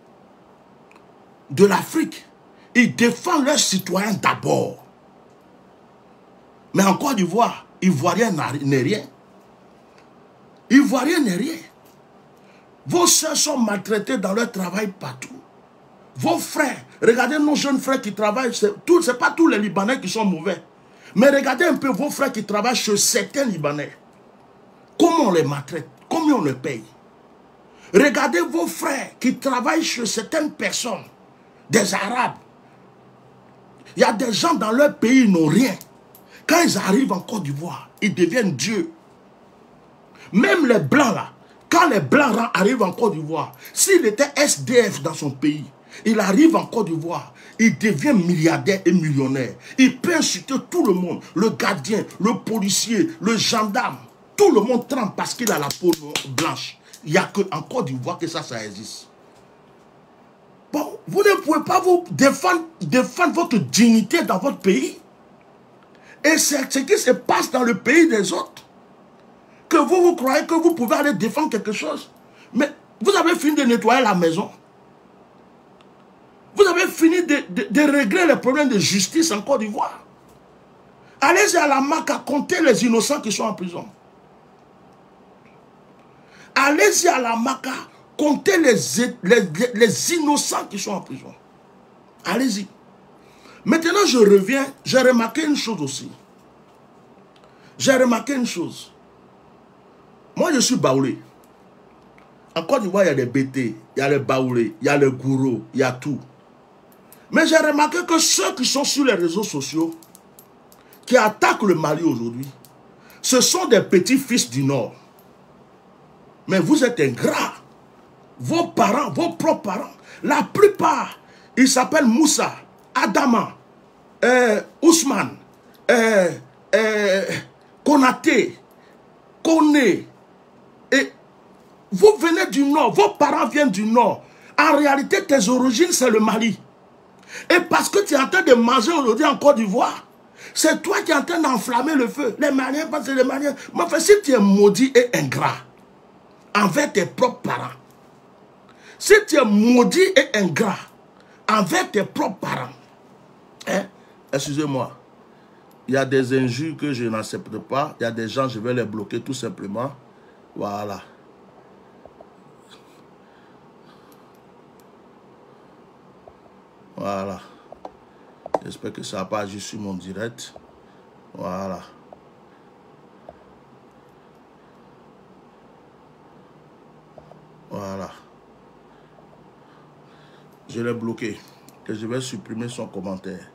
de l'Afrique, ils défendent leurs citoyens d'abord. Mais en Côte d'Ivoire, Ivoirien n'est rien. Ivoirien n'est rien. Vos soeurs sont maltraités dans leur travail partout. Vos frères, regardez nos jeunes frères qui travaillent, ce n'est pas tous les Libanais qui sont mauvais. Mais regardez un peu vos frères qui travaillent chez certains Libanais. Comment on les maltraite? Combien on les paye? Regardez vos frères qui travaillent chez certaines personnes, des Arabes. Il y a des gens dans leur pays, ils n'ont rien. Quand ils arrivent en Côte d'Ivoire, ils deviennent dieux. Même les Blancs là, quand les Blancs arrivent en Côte d'Ivoire, s'il était S D F dans son pays, il arrive en Côte d'Ivoire, il devient milliardaire et millionnaire. Il peut insulter tout le monde, le gardien, le policier, le gendarme. Tout le monde tremble parce qu'il a la peau blanche. Il n'y a qu'en Côte d'Ivoire que ça, ça existe. Bon, vous ne pouvez pas vous défendre, défendre votre dignité dans votre pays. Et c'est ce qui se passe dans le pays des autres. Que vous, vous croyez que vous pouvez aller défendre quelque chose. Mais vous avez fini de nettoyer la maison. Vous avez fini de, de, de régler les problèmes de justice en Côte d'Ivoire. Allez-y à la marque à compter les innocents qui sont en prison. Allez-y à la marque à compter les, les, les, les innocents qui sont en prison. Allez-y. Maintenant, je reviens. J'ai remarqué une chose aussi. J'ai remarqué une chose. Moi, je suis baoulé. En Côte d'Ivoire, il y a des B T, il y a les baoulés, il y a les gourous, il y a tout. Mais j'ai remarqué que ceux qui sont sur les réseaux sociaux, qui attaquent le Mali aujourd'hui, ce sont des petits-fils du Nord. Mais vous êtes ingrats. Vos parents, vos propres parents, la plupart, ils s'appellent Moussa, Adama, euh, Ousmane, euh, euh, Konaté, Koné. Et vous venez du Nord, vos parents viennent du Nord. En réalité, tes origines, c'est le Mali. Et parce que tu es en train de manger aujourd'hui en Côte d'Ivoire, c'est toi qui es en train d'enflammer le feu. Les Maliens, parce que les Maliens. Mais enfin, si tu es maudit et ingrat envers tes propres parents, si tu es maudit et ingrat envers tes propres parents, hein, excusez-moi, il y a des injures que je n'accepte pas, il y a des gens, je vais les bloquer tout simplement. Voilà. Voilà. J'espère que ça n'a pas agi sur mon direct. Voilà. Voilà. Je l'ai bloqué. Et je vais supprimer son commentaire.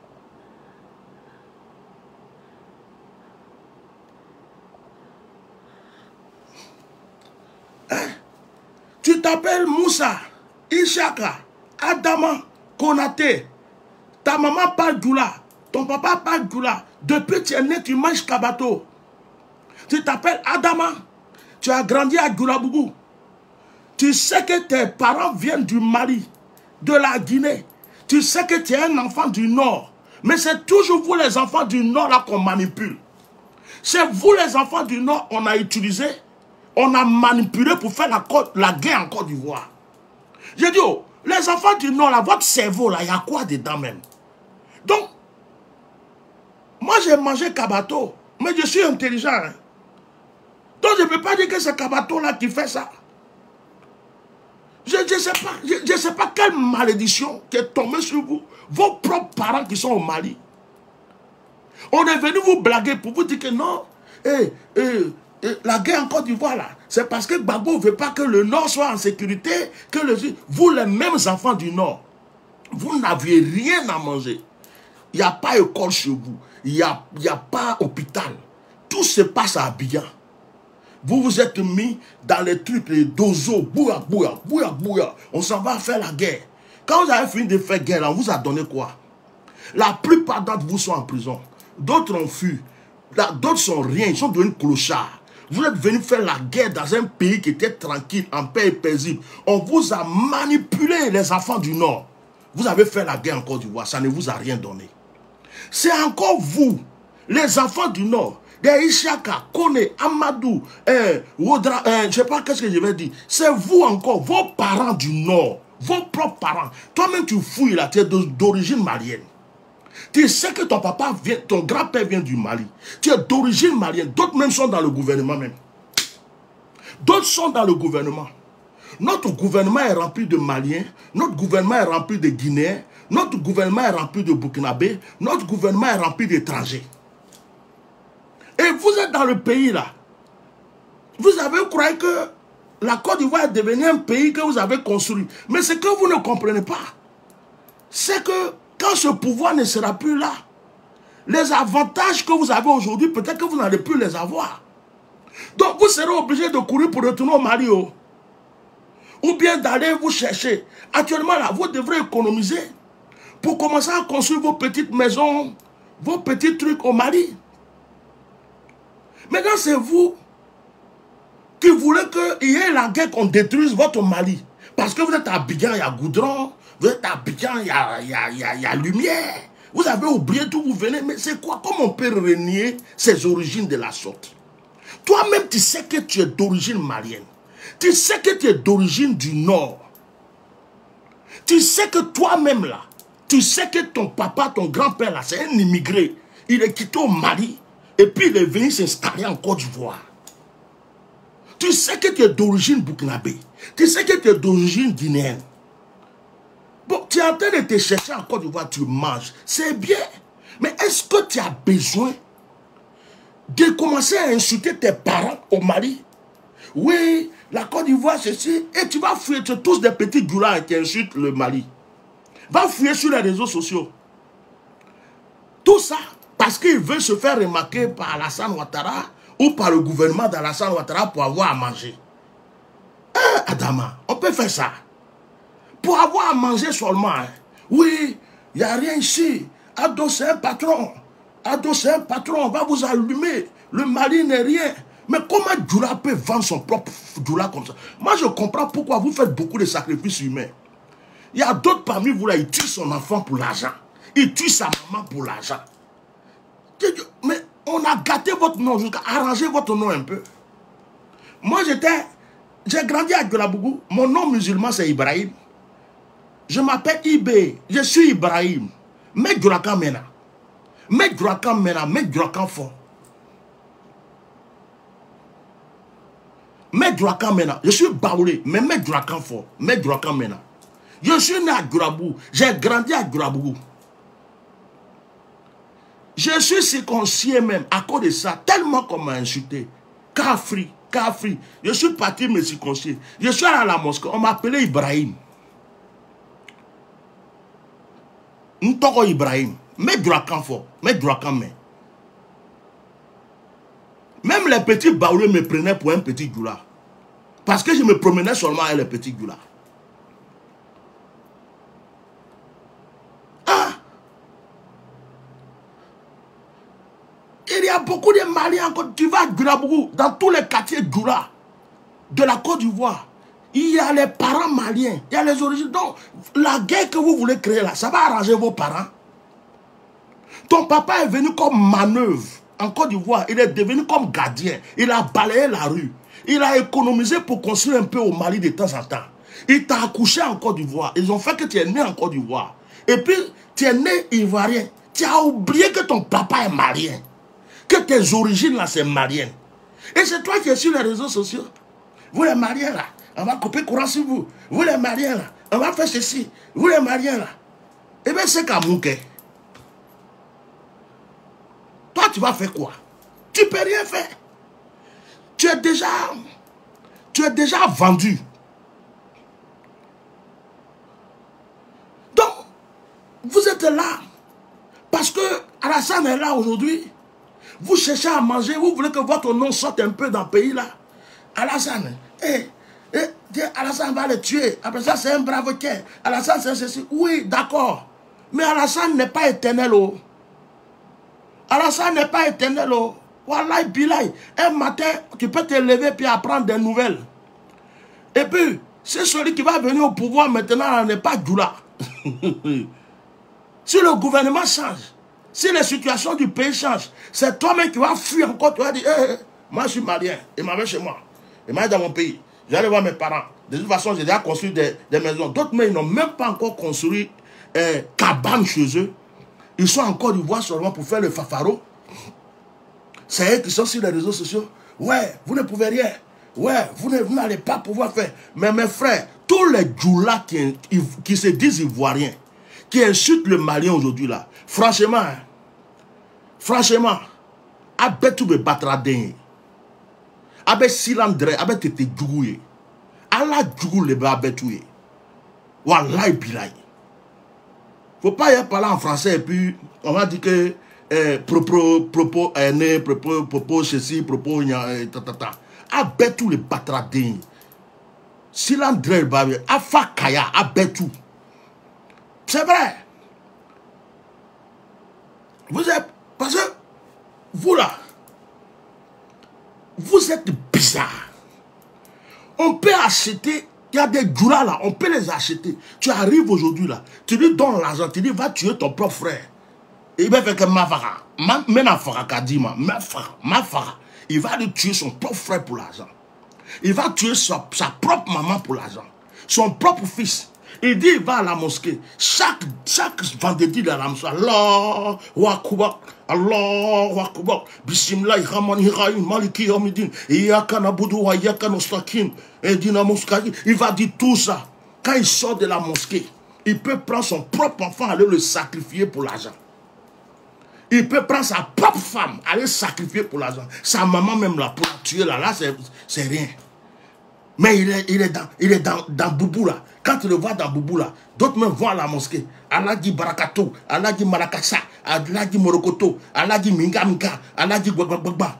Hein? Tu t'appelles Moussa, Ishaka, Adama, Konaté. Ta maman parle Djoula. Ton papa parle Djoula. Depuis que tu es né, tu manges Kabato. Tu t'appelles Adama. Tu as grandi à Djoula Boubou. Tu sais que tes parents viennent du Mali, de la Guinée. Tu sais que tu es un enfant du Nord. Mais c'est toujours vous les enfants du Nord là qu'on manipule. C'est vous les enfants du Nord on a utilisé, on a manipulé pour faire la, la guerre en Côte d'Ivoire. J'ai dit, oh, les enfants du Nord là, votre cerveau là, il y a quoi dedans même? Donc, moi j'ai mangé Kabato, mais je suis intelligent. Hein. Donc je ne peux pas dire que c'est Kabato là qui fait ça. Je ne sais pas, je, je sais pas quelle malédiction qui est tombée sur vous, vos propres parents qui sont au Mali. On est venu vous blaguer pour vous dire que non, eh, eh, eh, la guerre en Côte d'Ivoire là, c'est parce que Gbagbo ne veut pas que le Nord soit en sécurité, que le vous les mêmes enfants du Nord, vous n'aviez rien à manger. Il n'y a pas école chez vous, il n'y a, il n'y a pas hôpital. Tout se passe à Abidjan. Vous vous êtes mis dans les trucs, les dozos, bouya, bouya, bouya, bouya. On s'en va faire la guerre. Quand vous avez fini de faire guerre, on vous a donné quoi? La plupart d'entre vous sont en prison. D'autres ont fui. D'autres sont rien, ils sont devenus clochards. Vous êtes venus faire la guerre dans un pays qui était tranquille, en paix et paisible. On vous a manipulé, les enfants du Nord. Vous avez fait la guerre en Côte d'Ivoire, ça ne vous a rien donné. C'est encore vous, les enfants du Nord, des Ishaka, Kone, Amadou, eh, Wodra, eh, je ne sais pas qu'est-ce que je vais dire. C'est vous encore, vos parents du Nord, vos propres parents. Toi-même, tu fouilles là, tu es d'origine malienne. Tu sais que ton papa vient, ton grand-père vient du Mali. Tu es d'origine malienne. D'autres même sont dans le gouvernement même. D'autres sont dans le gouvernement. Notre gouvernement est rempli de Maliens. Notre gouvernement est rempli de Guinéens. Notre gouvernement est rempli de Burkinabés. Notre gouvernement est rempli d'étrangers. Et vous êtes dans le pays là. Vous avez cru que la Côte d'Ivoire est devenue un pays que vous avez construit. Mais ce que vous ne comprenez pas, c'est que quand ce pouvoir ne sera plus là, les avantages que vous avez aujourd'hui, peut-être que vous n'allez plus les avoir. Donc vous serez obligé de courir pour retourner au Mali. Oh. Ou bien d'aller vous chercher. Actuellement là, vous devrez économiser pour commencer à construire vos petites maisons, vos petits trucs au Mali. Maintenant, c'est vous qui voulez qu'il y ait la guerre qu'on détruise votre Mali. Parce que vous êtes à Abidjan, il y a goudron. Vous êtes à Abidjan, il y a, il y a, il y a, il y a lumière. Vous avez oublié d'où vous venez. Mais c'est quoi? Comment on peut renier ses origines de la sorte? Toi-même, tu sais que tu es d'origine malienne. Tu sais que tu es d'origine du Nord. Tu sais que toi-même, là, tu sais que ton papa, ton grand-père, là, c'est un immigré. Il est quitté au Mali. Et puis, il est venu s'installer en Côte d'Ivoire. Tu sais que tu es d'origine burkinabé. Tu sais que tu es d'origine guinéenne. Bon, tu es en train de te chercher en Côte d'Ivoire, tu manges. C'est bien. Mais est-ce que tu as besoin de commencer à insulter tes parents au Mali? Oui, la Côte d'Ivoire, ceci. Et tu vas fouiller, tu es tous des petits goulats qui insultent le Mali. Va fouiller sur les réseaux sociaux. Tout ça, parce qu'il veut se faire remarquer par Alassane Ouattara ou par le gouvernement d'Alassane Ouattara pour avoir à manger. Hein, Adama, on peut faire ça. Pour avoir à manger seulement. Hein. Oui, il n'y a rien ici. Ado, c'est un patron. Ado, c'est un patron. On va vous allumer. Le Mali n'est rien. Mais comment Djoula peut vendre son propre Djoula comme ça? Moi, je comprends pourquoi vous faites beaucoup de sacrifices humains. Il y a d'autres parmi vous là, ils tuent son enfant pour l'argent. Ils tuent sa maman pour l'argent. Mais on a gâté votre nom, jusqu'à arranger votre nom un peu. Moi, j'étais... J'ai grandi à Djoulabougou. Mon nom musulman, c'est Ibrahim. Je m'appelle Ibé. Je suis Ibrahim. Mec Djoulakan Mena. Mec Djoulakan Mena. Mec Djoulakan Fond. Mec Djoulakan Mena. Je suis Baoulé. Mais mec Djoulakan Fond. Mec Djoulakan Mena. Je suis né à Djoulabougou. J'ai grandi à Djoulabougou. Je suis circoncis même à cause de ça, tellement qu'on m'a insulté. Kafri, Kafri. Je suis parti me circoncire. Je suis allé à la mosquée. On m'appelait Ibrahim. Ntoko Ibrahim. Mais Djoulakan fort. Mais Djoulakan mais. Même les petits baoulés me prenaient pour un petit Djoula. Parce que je me promenais seulement avec les petits Djoula. Ah! Il y a beaucoup de Maliens. Quand tu vas à Djoulabougou, dans tous les quartiers Djoula de la Côte d'Ivoire, il y a les parents maliens, il y a les origines. Donc, la guerre que vous voulez créer là, ça va arranger vos parents. Ton papa est venu comme manœuvre en Côte d'Ivoire, il est devenu comme gardien. Il a balayé la rue. Il a économisé pour construire un peu au Mali de temps en temps. Il t'a accouché en Côte d'Ivoire. Ils ont fait que tu es né en Côte d'Ivoire. Et puis, tu es né ivoirien. Tu as oublié que ton papa est malien. Que tes origines là, c'est malienne. Et c'est toi qui es sur les réseaux sociaux. Vous les Maliens là, on va couper courant sur vous. Vous les Maliens là, on va faire ceci. Vous les Maliens là. Eh bien, c'est Kamouké. Toi, tu vas faire quoi? Tu ne peux rien faire. Tu es déjà, tu es déjà vendu. Donc, vous êtes là. Parce que Alassane est là aujourd'hui. Vous cherchez à manger, vous voulez que votre nom sorte un peu dans le pays là. Alassane, eh, eh, Alassane va le tuer. Après ça, c'est un brave quai. Alassane, c'est ceci. Oui, d'accord. Mais Alassane n'est pas éternel. Oh. Alassane n'est pas éternel. Oh. Wallahi, bilaï. Un matin, tu peux te lever et apprendre des nouvelles. Et puis, c'est celui qui va venir au pouvoir maintenant n'est pas Djoula. Si le gouvernement change, si les situations du pays changent, c'est toi-même qui vas fuir encore. Tu vas dire, hey, hey, moi je suis malien, et m'en vais chez moi, et m'en vais dans mon pays. J'allais voir mes parents. De toute façon, j'ai déjà construit des, des maisons. D'autres, mais ils n'ont même pas encore construit euh, cabane chez eux. Ils sont encore du bois seulement pour faire le fafaro. C'est eux qui sont sur les réseaux sociaux. Ouais, vous ne pouvez rien. Ouais, vous n'allez pas pouvoir faire. Mais mes frères, tous les djoulas qui, qui se disent ivoiriens, qui insultent le Malien aujourd'hui là, franchement, hein, franchement, avec tout le batradin, avec silandre, avec tout le djougouye, Allah djougou le avec tout. Wallahi bilaï. Faut pas y parler en français et puis on va dire que eh, propos, propos, eh, propos, propos, ceci, propos, eh, ta, ta, ta. Avec tout le batradin, silandre, afakaya, avec tout. C'est vrai. Vous êtes, parce que vous là, vous êtes bizarre. On peut acheter, il y a des djoulas là, on peut les acheter. Tu arrives aujourd'hui là, tu lui donnes l'argent, tu lui va tuer ton propre frère. Et il va faire que ma fara, ma fara kadima, ma fara, ma fara. Il va lui tuer son propre frère pour l'argent. Il va tuer sa, sa propre maman pour l'argent. Son propre fils. Il dit, il va à la mosquée. Chaque, chaque vendredi de la mosquée, Allah, Wakuba, Allah, Wakuba, Bismillah, Rahman, Hiraïm, Maliki, Yomidin, Iyaka Boudou, Iyaka Nostakim, et Dinamoskaki. Il va dire tout ça. Quand il sort de la mosquée, il peut prendre son propre enfant, aller le sacrifier pour l'argent. Il peut prendre sa propre femme, aller sacrifier pour l'argent. Sa maman même là, pour la tuer là, là, c'est rien. Mais il est, il est, dans, il est dans, dans Boubou là. Quand tu le vois dans Boubou là, d'autres même vont à la mosquée. Allah dit Barakato, Allah dit Marakassa, Allah dit Morokoto, Allah dit Minga Minga, Allah dit Gwagwagwagba.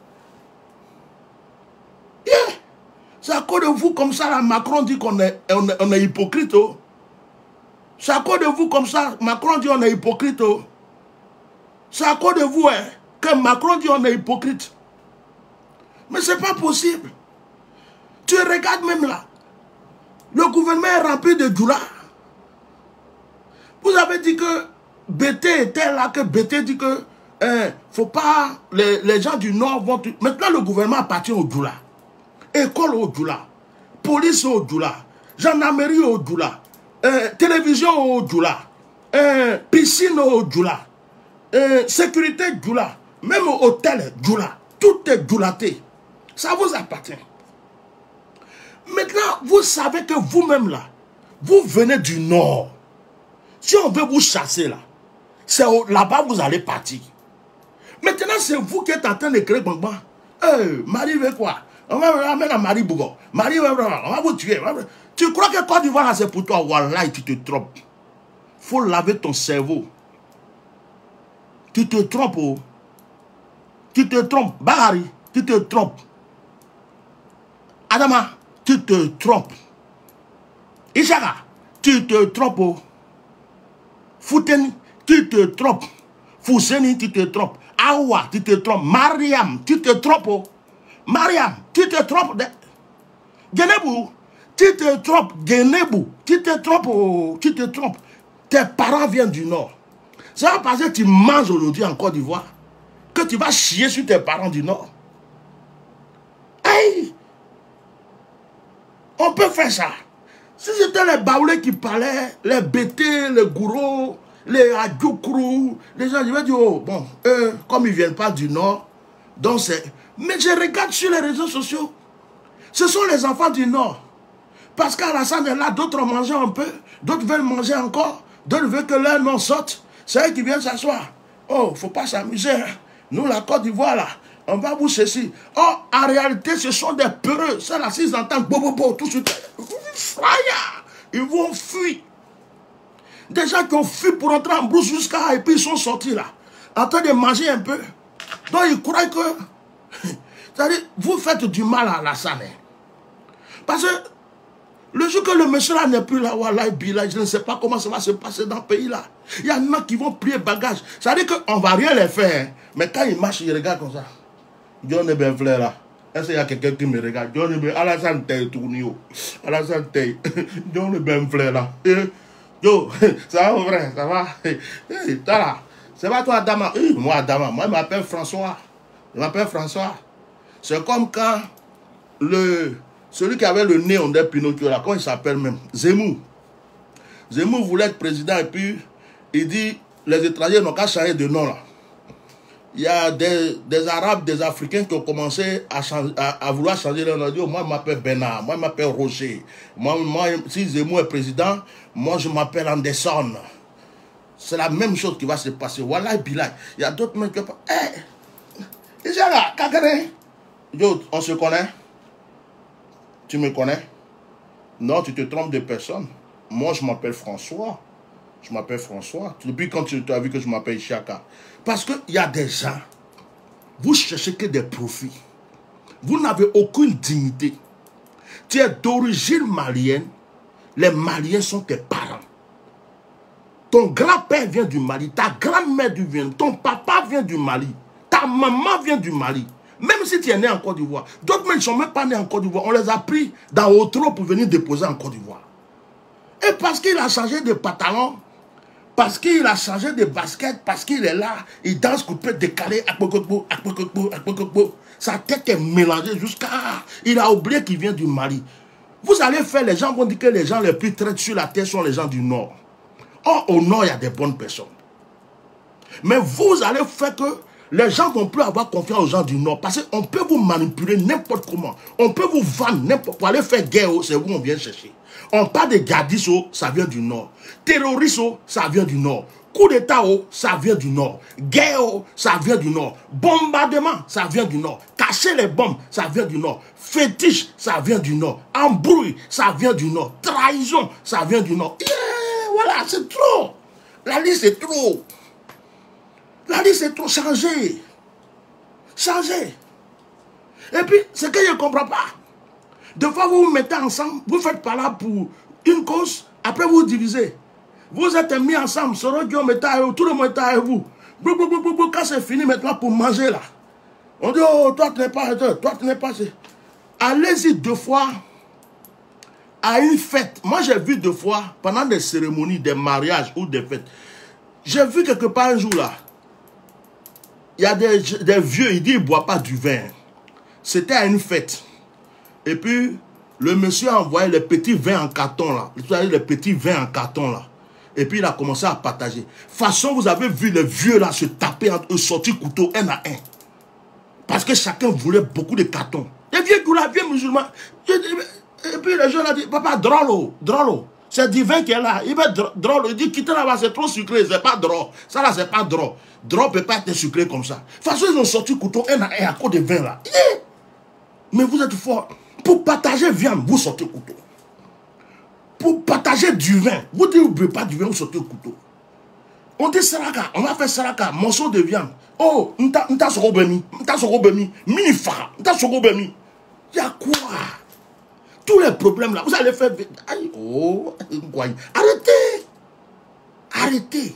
Yeah. C'est à cause de vous comme ça, là, Macron dit qu'on est, on est, on est hypocrite. Oh. C'est à cause de vous comme ça, Macron dit qu'on est hypocrite. Oh. C'est à cause de vous hein, que Macron dit qu'on est hypocrite. Mais c'est pas possible. Tu regardes même là. Le gouvernement est rempli de djoula. Vous avez dit que B T était là, que B T dit que euh, faut pas, les, les gens du Nord vont... Maintenant le gouvernement appartient au djoula. École au djoula. Police au djoula. Gendarmerie au djoula. Euh, télévision au djoula. Euh, piscine au djoula. Euh, sécurité djoula. Même hôtel djoula. Tout est djoulaté. Ça vous appartient. Maintenant, vous savez que vous-même là, Vous venez du nord. Si on veut vous chasser là, c'est là-bas vous allez partir. Maintenant, c'est vous qui êtes en train de créer Bangba. Hey, Marie veut quoi? On va amener à Marie Bougon. Marie veut, on va vous tuer. Tu crois que Côte d'Ivoire, c'est pour toi? Wallah, tu te trompes. Faut laver ton cerveau. Tu te trompes. Oh. Tu te trompes. Bahari, tu te trompes. Adama, tu te trompes. Ishaka, tu te trompes. Oh. Fouteni, tu te trompes. Fousseni, tu te trompes. Awa, tu te trompes. Mariam, tu te trompes. Oh. Mariam, tu te trompes. Genebou, tu te trompes. Genebou, tu te trompes. Oh. Tu te trompes. Tes parents viennent du nord. C'est pas parce que tu manges aujourd'hui en Côte d'Ivoire que tu vas chier sur tes parents du nord. Hey! On peut faire ça. Si c'était les Baoulés qui parlaient, les Bété, les Gourou, les Adjoukrou, les gens, je vais dire, oh, bon, eux, comme ils ne viennent pas du nord, donc c'est... Mais je regarde sur les réseaux sociaux, ce sont les enfants du nord. Parce qu'Alassane est là, d'autres mangent un peu, d'autres veulent manger encore, d'autres veulent que leur nom sorte. C'est eux qui viennent s'asseoir. Oh, il ne faut pas s'amuser. Hein. Nous, la Côte d'Ivoire, là, on va vous ceci. Oh, en réalité, ce sont des peureux. Ça, là, s'ils entendent bobobo, tout ce qui... Ils vont fuir. Des gens qui ont fui pour entrer en brousse jusqu'à... Et puis, ils sont sortis, là, en train de manger un peu. Donc, ils croient que... C'est-à-dire, vous faites du mal à Alassane. Parce que le jour que le monsieur là n'est plus là, voilà, je ne sais pas comment ça va se passer dans le pays là. Il y en a qui vont plier bagage. Ça veut dire qu'on ne va rien les faire. Hein. Mais quand ils marchent, ils regardent comme ça. John est bien frère là. Est-ce qu'il y a quelqu'un qui me regarde? John est bien. Alassane Tay Tournio. Alassane Tay. John est bien frère là. Yo, ça va vrai, ça va. T'as là. C'est pas toi Adama. Moi Adama. Moi je m'appelle François. Je m'appelle François. C'est comme quand le... Celui qui avait le nez on dit Pinocchio là, comment il s'appelle même? Zemmour. Zemmour voulait être président et puis il dit les étrangers n'ont qu'à changer de nom là. Il y a des, des Arabes, des Africains qui ont commencé à, changer, à, à vouloir changer leur nom. Dit, moi je m'appelle Bernard, moi je m'appelle Roger. Moi, moi, si Zemmour est président, moi je m'appelle Anderson. C'est la même chose qui va se passer. Voilà, il y a d'autres mecs qui ont... Hé, hey, là, Kakane. Yo, on se connaît? Tu me connais? Non, tu te trompes de personne. Moi, je m'appelle François. Je m'appelle François. Depuis quand tu as vu que je m'appelle Chaka? Parce qu'il y a des gens, vous cherchez que des profits. Vous n'avez aucune dignité. Tu es d'origine malienne. Les Maliens sont tes parents. Ton grand-père vient du Mali. Ta grand-mère vient. Ton papa vient du Mali. Ta maman vient du Mali. Même si tu es né en Côte d'Ivoire. D'autres ne sont même pas nés en Côte d'Ivoire. On les a pris dans Otro pour venir déposer en Côte d'Ivoire. Et parce qu'il a changé de pantalon, parce qu'il a changé de basket, parce qu'il est là, il danse coupé décalé, sa tête est mélangée jusqu'à... Il a oublié qu'il vient du Mali. Vous allez faire, les gens vont dire que les gens les plus traites sur la terre sont les gens du Nord. Or, au Nord, il y a des bonnes personnes. Mais vous allez faire que les gens ne vont plus avoir confiance aux gens du Nord. Parce qu'on peut vous manipuler n'importe comment. On peut vous vendre n'importe quoi. Pour aller faire guerre, c'est où on vient chercher. On parle de gadis, ça vient du Nord. Terroristes, ça vient du Nord. Coup d'État, ça vient du Nord. Guerre, ça vient du Nord. Bombardement, ça vient du Nord. Cacher les bombes, ça vient du Nord. Fétiche, ça vient du Nord. Embrouille, ça vient du Nord. Trahison, ça vient du Nord. Yeah, voilà, c'est trop. La liste est trop. La liste est trop changée. Changée. Et puis, ce que je ne comprends pas. Des fois, vous vous mettez ensemble, vous faites par là pour une cause, après vous divisez. Vous êtes mis ensemble, tout le monde est avec vous. Quand c'est fini maintenant pour manger là, on dit, oh, toi tu n'es pas, toi tu n'es pas. Allez-y deux fois à une fête. Moi j'ai vu deux fois, pendant des cérémonies, des mariages ou des fêtes. J'ai vu quelque part un jour là, il y a des, des vieux, ils disent, ils ne boivent pas du vin. C'était à une fête. Et puis, le monsieur a envoyé les petits vins en carton là. Les petits vins en carton là. Et puis, il a commencé à partager. De toute façon, vous avez vu les vieux là se taper entre eux, sortir couteau un à un. Parce que chacun voulait beaucoup de cartons. Les vieux là, vieux musulmans. Et puis, les gens ont dit, papa, drôle, drôle. C'est divin qui est là. Il va être drôle. Il dit quittez là-bas, c'est trop sucré. C'est pas drôle. Ça là, c'est pas drôle. Drôle ne peut pas être sucré comme ça. De toute façon, ils ont sorti couteau et à cause de vin là. Yeah. Mais vous êtes fort. Pour partager viande, vous sortez couteau. Pour partager du vin, vous dites vous ne buvez pas du vin, vous sortez couteau. On dit saraka, on va faire saraka, morceau de viande. Oh, nta nta sorobemi, nta sorobemi, mini fa, nta sorobemi. Il y a quoi? Tous les problèmes là, vous allez faire. Oh, arrêtez! Arrêtez!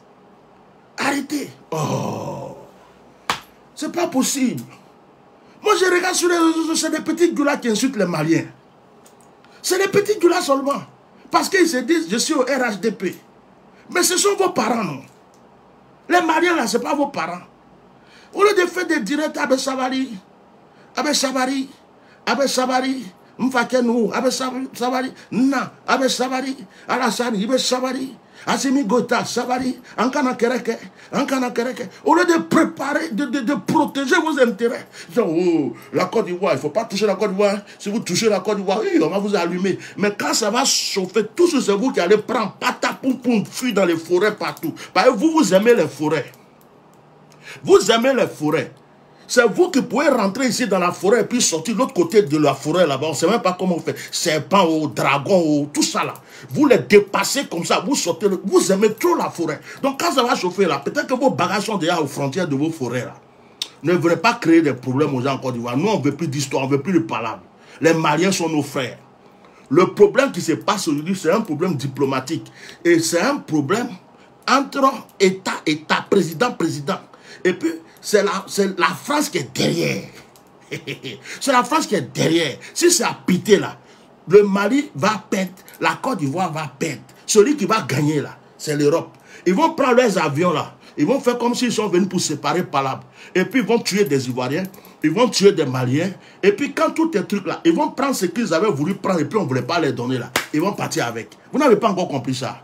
Arrêtez! Oh! C'est pas possible. Moi, je regarde sur les réseaux sociaux, c'est des petits gars qui insultent les Maliens. C'est des petits gars seulement. Parce qu'ils se disent, je suis au R H D P. Mais ce sont vos parents, non? Les Maliens là, ce n'est pas vos parents. Au lieu de faire des directs avec Savary, avec Savary, avec Savary, Mfakenou, avec Savary, Na, avec Savary, Alassane, avec Savary, Assimi Gota, Savary, Ankana Kereke, Ankana Kereke. Au lieu de préparer, de, de, de protéger vos intérêts. Oh, la Côte d'Ivoire, il ne faut pas toucher la Côte d'Ivoire. Si vous touchez la Côte d'Ivoire, oui, on va vous allumer. Mais quand ça va chauffer, tout ce c'est vous qui allez prendre patapoum poum, fuir dans les forêts partout. Parce que vous, vous aimez les forêts. Vous aimez les forêts. C'est vous qui pouvez rentrer ici dans la forêt et puis sortir de l'autre côté de la forêt là-bas. On ne sait même pas comment vous faites. Serpent, ou dragon, ou tout ça là. Vous les dépassez comme ça. Vous sortez. Le... Vous aimez trop la forêt. Donc quand ça va chauffer là, peut-être que vos bagages sont déjà aux frontières de vos forêts là. Ne venez pas créer des problèmes aux gens en Côte d'Ivoire. Nous, on ne veut plus d'histoire, on ne veut plus de palabres. Les Maliens sont nos frères. Le problème qui se passe aujourd'hui, c'est un problème diplomatique. Et c'est un problème entre État, État, président, président. Et puis, c'est la, la France qui est derrière. C'est la France qui est derrière. Si c'est à piter là, le Mali va perdre, la Côte d'Ivoire va perdre. Celui qui va gagner là, c'est l'Europe. Ils vont prendre leurs avions là. Ils vont faire comme s'ils sont venus pour séparer Palab. Et puis ils vont tuer des Ivoiriens. Ils vont tuer des Maliens. Et puis quand tous ces trucs là, ils vont prendre ce qu'ils avaient voulu prendre et puis on ne voulait pas les donner là. Ils vont partir avec. Vous n'avez pas encore compris ça.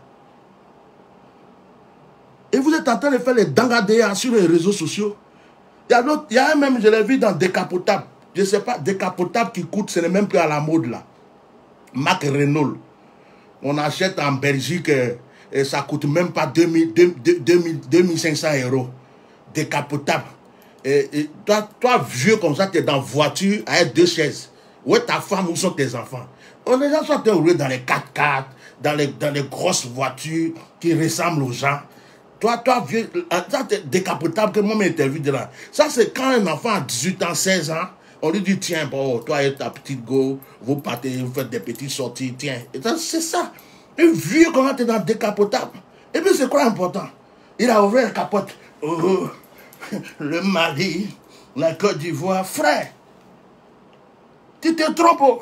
Et vous êtes en train de faire les dangadéas sur les réseaux sociaux. Il y a d'autres, il y a un même, je l'ai vu dans Décapotable. Je ne sais pas, Décapotable qui coûte, ce n'est même plus à la mode là. Marc Renault. On achète en Belgique et, et ça coûte même pas deux mille cinq cents euros. Décapotable. Et, et toi, toi, vieux comme ça, tu es dans voiture avec deux chaises. Où est ta femme, où sont tes enfants? On est gens sont roulés dans les quatre quatre, dans les, dans les grosses voitures qui ressemblent aux gens. Toi, toi, vieux, ça c'est décapotable que moi m'interviewe de là. Ça c'est quand un enfant a dix-huit ans, seize ans, on lui dit tiens, bon, toi et ta petite go, vous partez, vous faites des petites sorties, tiens. C'est ça. Un vieux comment tu es dans décapotable. Et puis c'est quoi important? Il a ouvert la capote. Oh, le Mali, la Côte d'Ivoire, frère. Tu t'es trompé.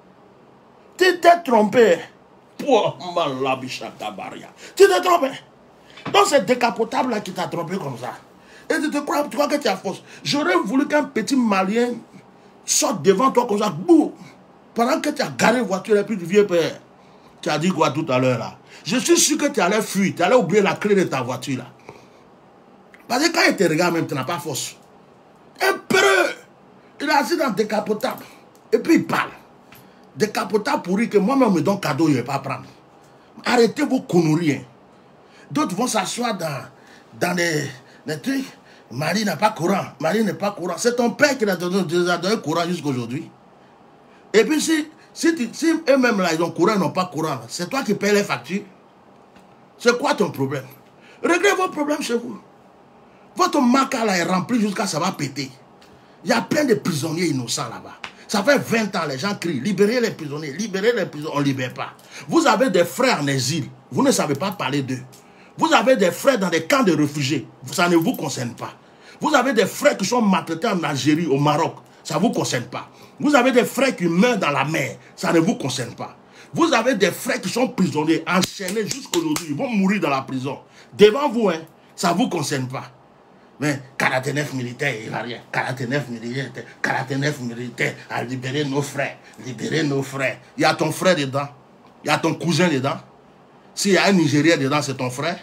Tu t'es trompé. Pour Malabichatabaria. Tu t'es trompé. Donc c'est décapotable là qui t'a trompé comme ça. Et tu te crois, tu crois que tu as force. J'aurais voulu qu'un petit Malien sorte devant toi comme ça, bouh, pendant que tu as garé une voiture et puis du vieux père. Tu as dit quoi tout à l'heure là? Je suis sûr que tu allais fuir, tu allais oublier la clé de ta voiture là. Parce que quand il te regarde même, tu n'as pas force. Un peureux, il est assis dans décapotable. Et puis il parle. Décapotable pourri que moi-même me donne cadeau, je ne vais pas prendre. Arrêtez vos conneries. D'autres vont s'asseoir dans, dans les, les trucs. Marie n'a pas courant. Marie n'est pas courant. C'est ton père qui t'a donné, donné courant jusqu'à aujourd'hui. Et puis si, si, si eux-mêmes là, ils ont courant, ils n'ont pas courant, c'est toi qui payes les factures. C'est quoi ton problème? Réglez vos problèmes chez vous. Votre maca là est rempli jusqu'à ça va péter. Il y a plein de prisonniers innocents là-bas. Ça fait vingt ans, les gens crient, libérez les prisonniers, libérez les prisonniers, on ne libère pas. Vous avez des frères en exil, vous ne savez pas parler d'eux. Vous avez des frères dans des camps de réfugiés, ça ne vous concerne pas. Vous avez des frères qui sont maltraités en Algérie, au Maroc, ça ne vous concerne pas. Vous avez des frères qui meurent dans la mer, ça ne vous concerne pas. Vous avez des frères qui sont prisonniers, enchaînés jusqu'à aujourd'hui, ils vont mourir dans la prison. Devant vous, hein, ça ne vous concerne pas. Mais quarante-neuf militaires, il va rien. quarante-neuf militaires, quarante-neuf militaires à libérer nos frères, libérer nos frères. Il y a ton frère dedans, il y a ton cousin dedans. S'il y a un Nigérien dedans, c'est ton frère.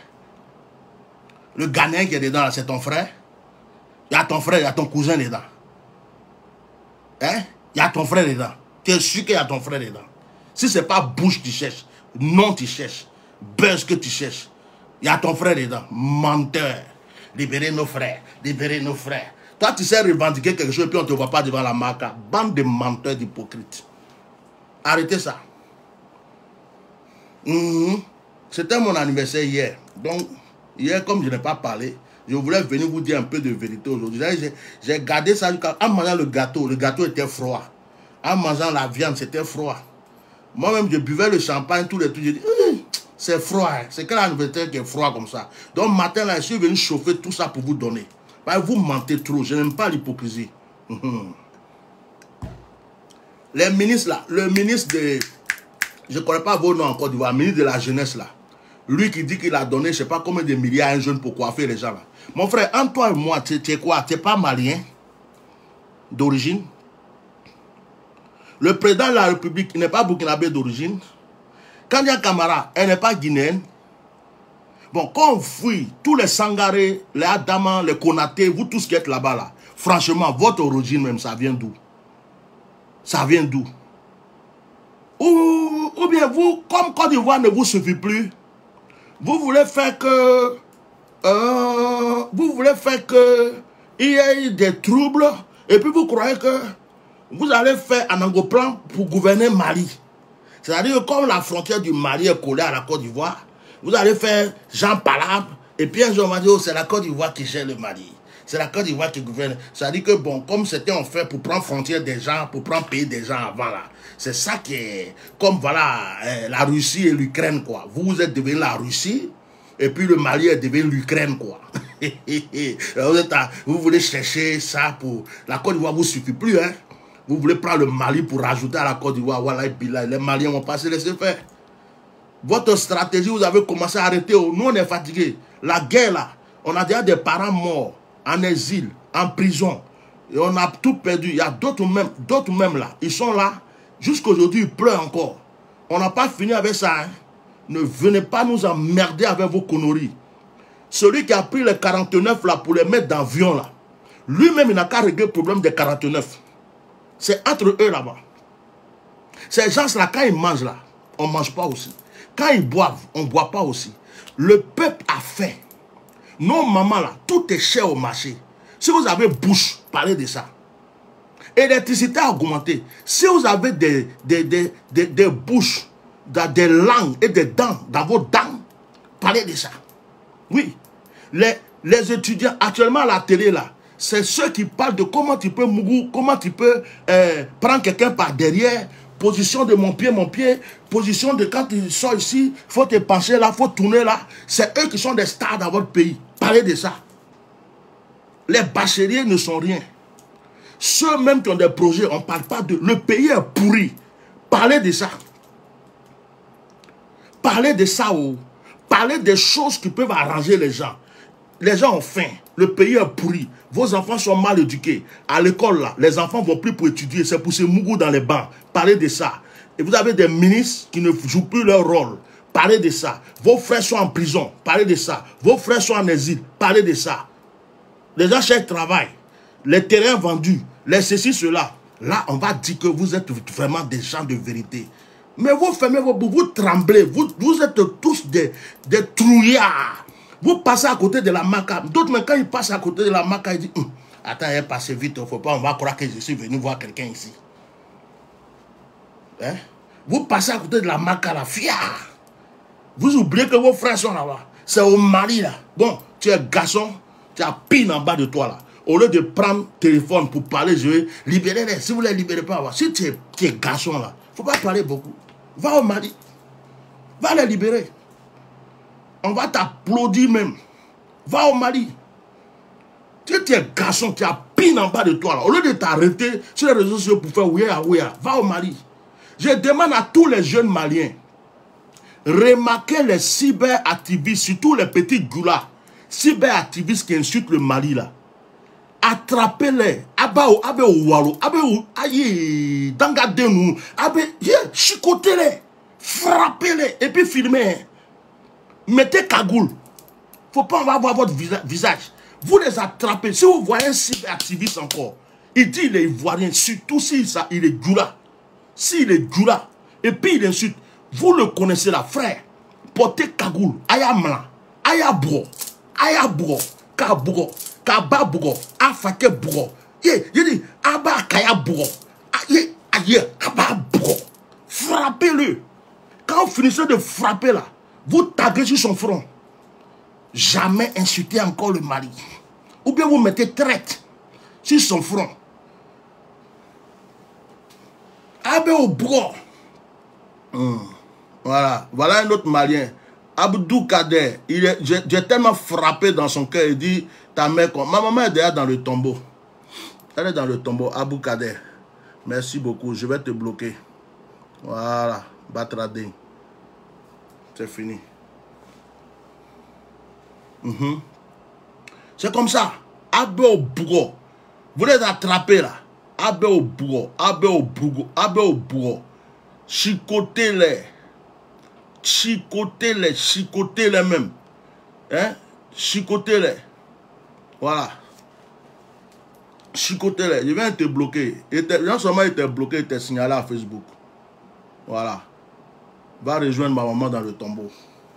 Le Ghanéen qui est dedans, c'est ton frère. Il y a ton frère, il y a ton cousin dedans. Hein? Il y a ton frère dedans. Tu es sûr qu'il y a ton frère dedans. Si ce n'est pas bouche qui cherche, Non, tu cherches. Buzz que tu cherches. Il y a ton frère dedans. Menteur. Libérez nos frères. Libérez nos frères. Toi, tu sais revendiquer quelque chose et puis on ne te voit pas devant la marque. Bande de menteurs, d'hypocrites. Arrêtez ça. Mmh. C'était mon anniversaire hier. Donc, hier, comme je n'ai pas parlé, je voulais venir vous dire un peu de vérité aujourd'hui. J'ai gardé ça en mangeant le gâteau. Le gâteau était froid. En mangeant la viande, c'était froid. Moi-même, je buvais le champagne, tous les trucs. Je dis, hum, c'est froid. Hein. C'est quel anniversaire qui est froid comme ça. Donc, matin, là, je suis venu chauffer tout ça pour vous donner. Parce que vous mentez trop. Je n'aime pas l'hypocrisie. Hum. Les ministres, là, le ministre de... Je ne connais pas vos noms en Côte d'Ivoire, le ministre de la jeunesse, là. Lui qui dit qu'il a donné, je ne sais pas combien de milliards à un jeune pour coiffer les gens, là. Mon frère, entre toi et moi, tu es quoi? Tu n'es pas malien d'origine? Le président de la République n'est pas burkinabé d'origine. Kandia Camara, elle n'est pas guinéenne. Bon, quand on fouille tous les Sangaré, les Adama, les Konaté, vous tous qui êtes là-bas, là, franchement, votre origine même, ça vient d'où? Ça vient d'où? Ou, ou bien vous, comme Côte d'Ivoire ne vous suffit plus, vous voulez faire que... Euh, vous voulez faire que... il y ait des troubles, et puis vous croyez que... vous allez faire un angoplan pour gouverner Mali. C'est-à-dire que comme la frontière du Mali est collée à la Côte d'Ivoire, vous allez faire Jean Palabre, et puis un jour on va dire, oh, c'est la Côte d'Ivoire qui gère le Mali. C'est la Côte d'Ivoire qui gouverne. C'est-à-dire que bon, comme c'était en fait pour prendre frontière des gens, pour prendre pays des gens avant là. C'est ça qui est, comme voilà, euh, la Russie et l'Ukraine quoi. Vous, vous êtes devenu la Russie, et puis le Mali est devenu l'Ukraine quoi. vous, êtes à, vous voulez chercher ça pour... La Côte d'Ivoire vous suffit plus hein. Vous voulez prendre le Mali pour rajouter à la Côte d'Ivoire. Voilà, et puis là, les Maliens vont pas se laisser faire. Votre stratégie, vous avez commencé à arrêter. Nous, on est fatigués. La guerre, là, on a déjà des parents morts, en exil, en prison. Et on a tout perdu. Il y a d'autres même, d'autres même là. Ils sont là. Jusqu'aujourd'hui, ils pleurent encore. On n'a pas fini avec ça. Hein. Ne venez pas nous emmerder avec vos conneries. Celui qui a pris les quarante-neuf là pour les mettre dans l'avion là, lui-même, il n'a qu'à régler le problème des quarante-neuf. C'est entre eux là-bas. Ces gens-là, quand ils mangent là, on ne mange pas aussi. Quand ils boivent, on ne boit pas aussi. Le peuple a faim. Nos mamans là, tout est cher au marché. Si vous avez bouche, parlez de ça. L'électricité a augmenté. Si vous avez des, des, des, des, des bouches, des langues et des dents dans vos dents, parlez de ça. Oui. Les, les étudiants actuellement à la télé là, c'est ceux qui parlent de comment tu peux mougou, comment tu peux euh, prendre quelqu'un par derrière, position de mon pied, mon pied, position de quand tu sors ici, il faut te pencher là, il faut tourner là. C'est eux qui sont des stars dans votre pays. Parlez de ça. Les bacheliers ne sont rien. Ceux même qui ont des projets, on ne parle pas de... Le pays est pourri. Parlez de ça. Parlez de ça. Oh. Parlez des choses qui peuvent arranger les gens. Les gens ont faim. Le pays est pourri. Vos enfants sont mal éduqués. À l'école, là, les enfants ne vont plus pour étudier. C'est pour se mougou dans les bancs. Parlez de ça. Et vous avez des ministres qui ne jouent plus leur rôle. Parlez de ça. Vos frères sont en prison. Parlez de ça. Vos frères sont en exil. Parlez de ça. Les gens cherchent travail. Les terrains vendus. Les ceci, cela. Là, on va dire que vous êtes vraiment des gens de vérité. Mais vous fermez vos bouches. Vous tremblez. Vous, vous êtes tous des, des trouillards. Vous passez à côté de la maca. D'autres, mais quand ils passent à côté de la maca, ils disent hm, attends, elle est passée vite, faut pas, on va croire que je suis venu voir quelqu'un ici. Hein? Vous passez à côté de la maca, la fière. Vous oubliez que vos frères sont là-bas. C'est au Mali, là. Bon, tu es garçon, tu as pine en bas de toi, là. Au lieu de prendre téléphone pour parler, je vais libérer les. Si vous ne les libérez pas, si tu es, tu es garçon, là, il ne faut pas parler beaucoup. Va au Mali. Va les libérer. On va t'applaudir même. Va au Mali. Tu es garçon, tu as pine en bas de toi. Là. Au lieu de t'arrêter sur les réseaux sociaux pour faire ouya ouya, va au Mali. Je demande à tous les jeunes Maliens, remarquez les cyberactivistes, surtout les petits goulas, cyberactivistes qui insultent le Mali là. Attrapez-les. Abao, abe oualo, abe ou, aïe, dangadenu, abe, chicotez-les, frappez-les, et puis filmez. Mettez cagoule. Faut pas on va voir votre visage. Vous les attrapez. Si vous voyez un cyberactiviste encore, il dit il est ivoirien, surtout si ça, il est goula. S'il est goula, et puis il insulte, Vous le connaissez là, frère. Portez cagoule, ayamla, ayabro, ayabro, kabro, kababro, afake bro. Yé, yé dit, aba kaya bro. Aïe, aïe, aba bro. Frappez-le. Quand vous finissez de frapper là, vous taguez sur son front. Jamais insulter encore le mari. Ou bien vous mettez traite sur son front. Abe au bro. Hum. Voilà, voilà un autre malien. Abdou Kader, j'ai tellement frappé dans son cœur, il dit, ta mère, ma maman est derrière dans le tombeau. Elle est dans le tombeau, Abdou Kader. Merci beaucoup, je vais te bloquer. Voilà, Batradin. C'est fini. Mm-hmm. C'est comme ça. Abe au bourreau. Vous les attrapez là. Abe au bourreau. Abe au bourreau. Abe au bourreau. Chicotez-les. Chicotez-les. Chicotez-les même. Hein? Chicotez-les. Voilà. Chicotez-les. Je viens te bloquer. Non seulement il était bloqué, il était signalé à Facebook. Voilà. Va rejoindre ma maman dans le tombeau.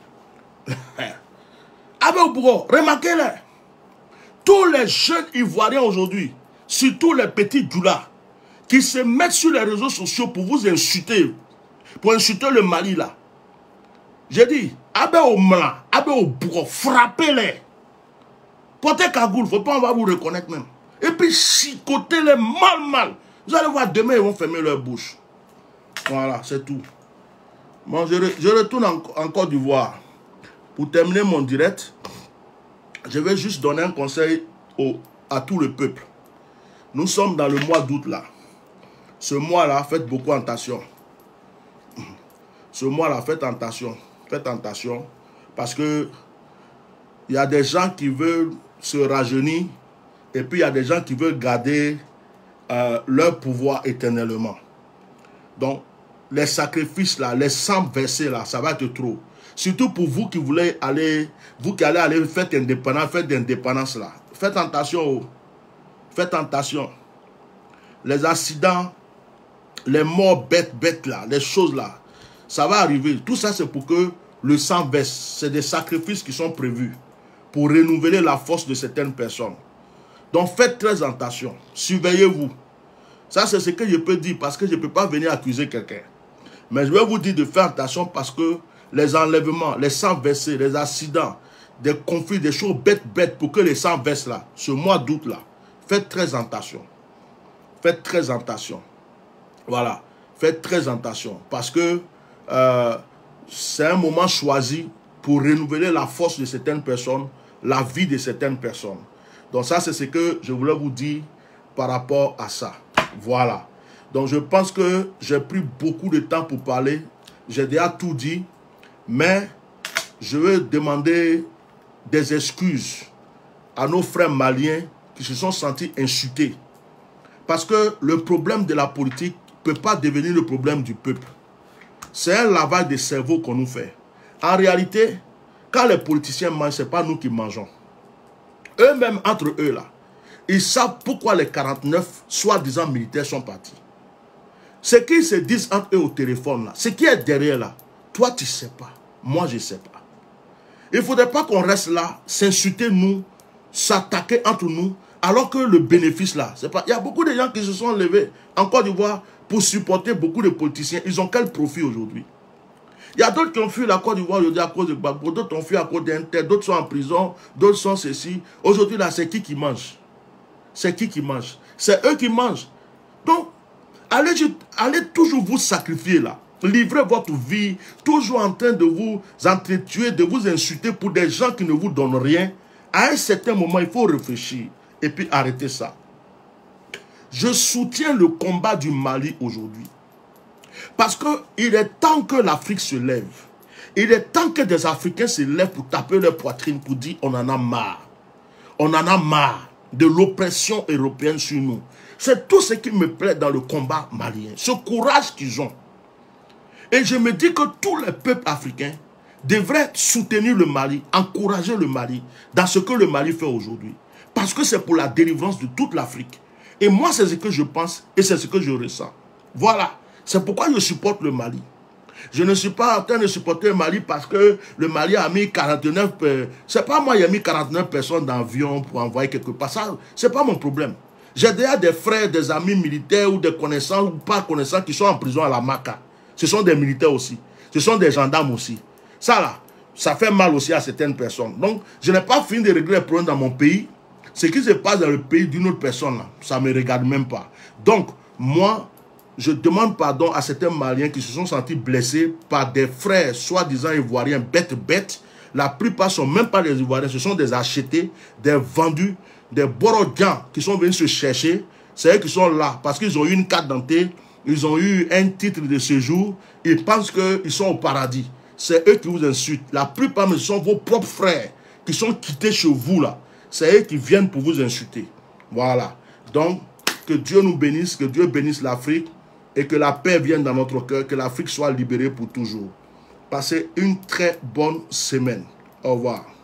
Abe au bourreau. Remarquez-les. Tous les jeunes Ivoiriens aujourd'hui, surtout les petits doulas, qui se mettent sur les réseaux sociaux pour vous insulter, pour insulter le Mali là. J'ai dit, abe au mla, abe au bourreau, frappez-les. Portez cagoule, faut pas, on va vous reconnaître même. Et puis chicotez-les mal, mal. Vous allez voir, demain, ils vont fermer leur bouche. Voilà, c'est tout. Bon, je, re, je retourne en, en Côte d'Ivoire. Pour terminer mon direct, je vais juste donner un conseil au, à tout le peuple. Nous sommes dans le mois d'août là. Ce mois-là, faites beaucoup attention. Ce mois-là, faites attention. Faites attention. Parce que il y a des gens qui veulent se rajeunir et puis il y a des gens qui veulent garder euh, leur pouvoir éternellement. Donc, les sacrifices là, les sangs versés là, ça va être trop. Surtout pour vous qui voulez aller, vous qui allez aller faire indépendance, faire d'indépendance là. Faites attention. Faites attention. Les accidents, les morts bêtes, bêtes là, les choses là, ça va arriver. Tout ça c'est pour que le sang verse. C'est des sacrifices qui sont prévus pour renouveler la force de certaines personnes. Donc faites très attention. Surveillez-vous. Ça c'est ce que je peux dire parce que je ne peux pas venir accuser quelqu'un. Mais je vais vous dire de faire attention parce que les enlèvements, les sangs versés, les accidents, des conflits, des choses bêtes, bêtes pour que les sangs versent là, ce mois d'août là, faites très attention. Faites très attention. Voilà. Faites très attention parce que euh, c'est un moment choisi pour renouveler la force de certaines personnes, la vie de certaines personnes. Donc ça, c'est ce que je voulais vous dire par rapport à ça. Voilà. Donc je pense que j'ai pris beaucoup de temps pour parler. J'ai déjà tout dit. Mais je veux demander des excuses à nos frères maliens qui se sont sentis insultés. Parce que le problème de la politique ne peut pas devenir le problème du peuple. C'est un lavage de cerveau qu'on nous fait. En réalité, quand les politiciens mangent, ce n'est pas nous qui mangeons. Eux-mêmes, entre eux là, ils savent pourquoi les quarante-neuf soi-disant militaires sont partis. Ce qu'ils se disent entre eux au téléphone là, ce qui est derrière là, toi tu ne sais pas. Moi, je ne sais pas. Il ne faudrait pas qu'on reste là, s'insulter nous, s'attaquer entre nous, alors que le bénéfice là, c'est pas. Il y a beaucoup de gens qui se sont levés en Côte d'Ivoire pour supporter beaucoup de politiciens. Ils ont quel profit aujourd'hui? Il y a d'autres qui ont fui la Côte d'Ivoire aujourd'hui à cause de Gbagbo, d'autres ont fui à cause d'Inter, d'autres sont en prison, d'autres sont ceci. Aujourd'hui là, c'est qui qui mange? C'est qui qui mange? C'est eux qui mangent. Donc, allez, allez toujours vous sacrifier là. Livrez votre vie, toujours en train de vous entretuer, de vous insulter pour des gens qui ne vous donnent rien. À un certain moment, il faut réfléchir et puis arrêter ça. Je soutiens le combat du Mali aujourd'hui. Parce qu'il est temps que l'Afrique se lève. Il est temps que des Africains se lèvent pour taper leur poitrine, pour dire on en a marre. On en a marre de l'oppression européenne sur nous. C'est tout ce qui me plaît dans le combat malien. Ce courage qu'ils ont. Et je me dis que tous les peuples africains devraient soutenir le Mali, encourager le Mali dans ce que le Mali fait aujourd'hui. Parce que c'est pour la délivrance de toute l'Afrique. Et moi, c'est ce que je pense et c'est ce que je ressens. Voilà. C'est pourquoi je supporte le Mali. Je ne suis pas en train de supporter le Mali parce que le Mali a mis quarante-neuf... C'est pas moi qui ai mis quarante-neuf personnes dans l'avion pour envoyer quelque part. Ça, c'est pas mon problème. J'ai déjà des frères, des amis militaires ou des connaissances ou pas connaissances qui sont en prison à la Maca. Ce sont des militaires aussi. Ce sont des gendarmes aussi. Ça là, ça fait mal aussi à certaines personnes. Donc, je n'ai pas fini de régler les problèmes dans mon pays. Ce qui se passe dans le pays d'une autre personne, là, ça ne me regarde même pas. Donc, moi, je demande pardon à certains Maliens qui se sont sentis blessés par des frères, soi-disant ivoiriens, bêtes, bêtes. La plupart ne sont même pas des Ivoiriens, ce sont des achetés, des vendus, des Borodjans qui sont venus se chercher. C'est eux qui sont là parce qu'ils ont eu une carte d'identité, ils ont eu un titre de séjour, ils pensent qu'ils sont au paradis. C'est eux qui vous insultent. La plupart, mais ce sont vos propres frères qui sont quittés chez vous là. C'est eux qui viennent pour vous insulter. Voilà. Donc, que Dieu nous bénisse, que Dieu bénisse l'Afrique et que la paix vienne dans notre cœur, que l'Afrique soit libérée pour toujours. Passez une très bonne semaine. Au revoir.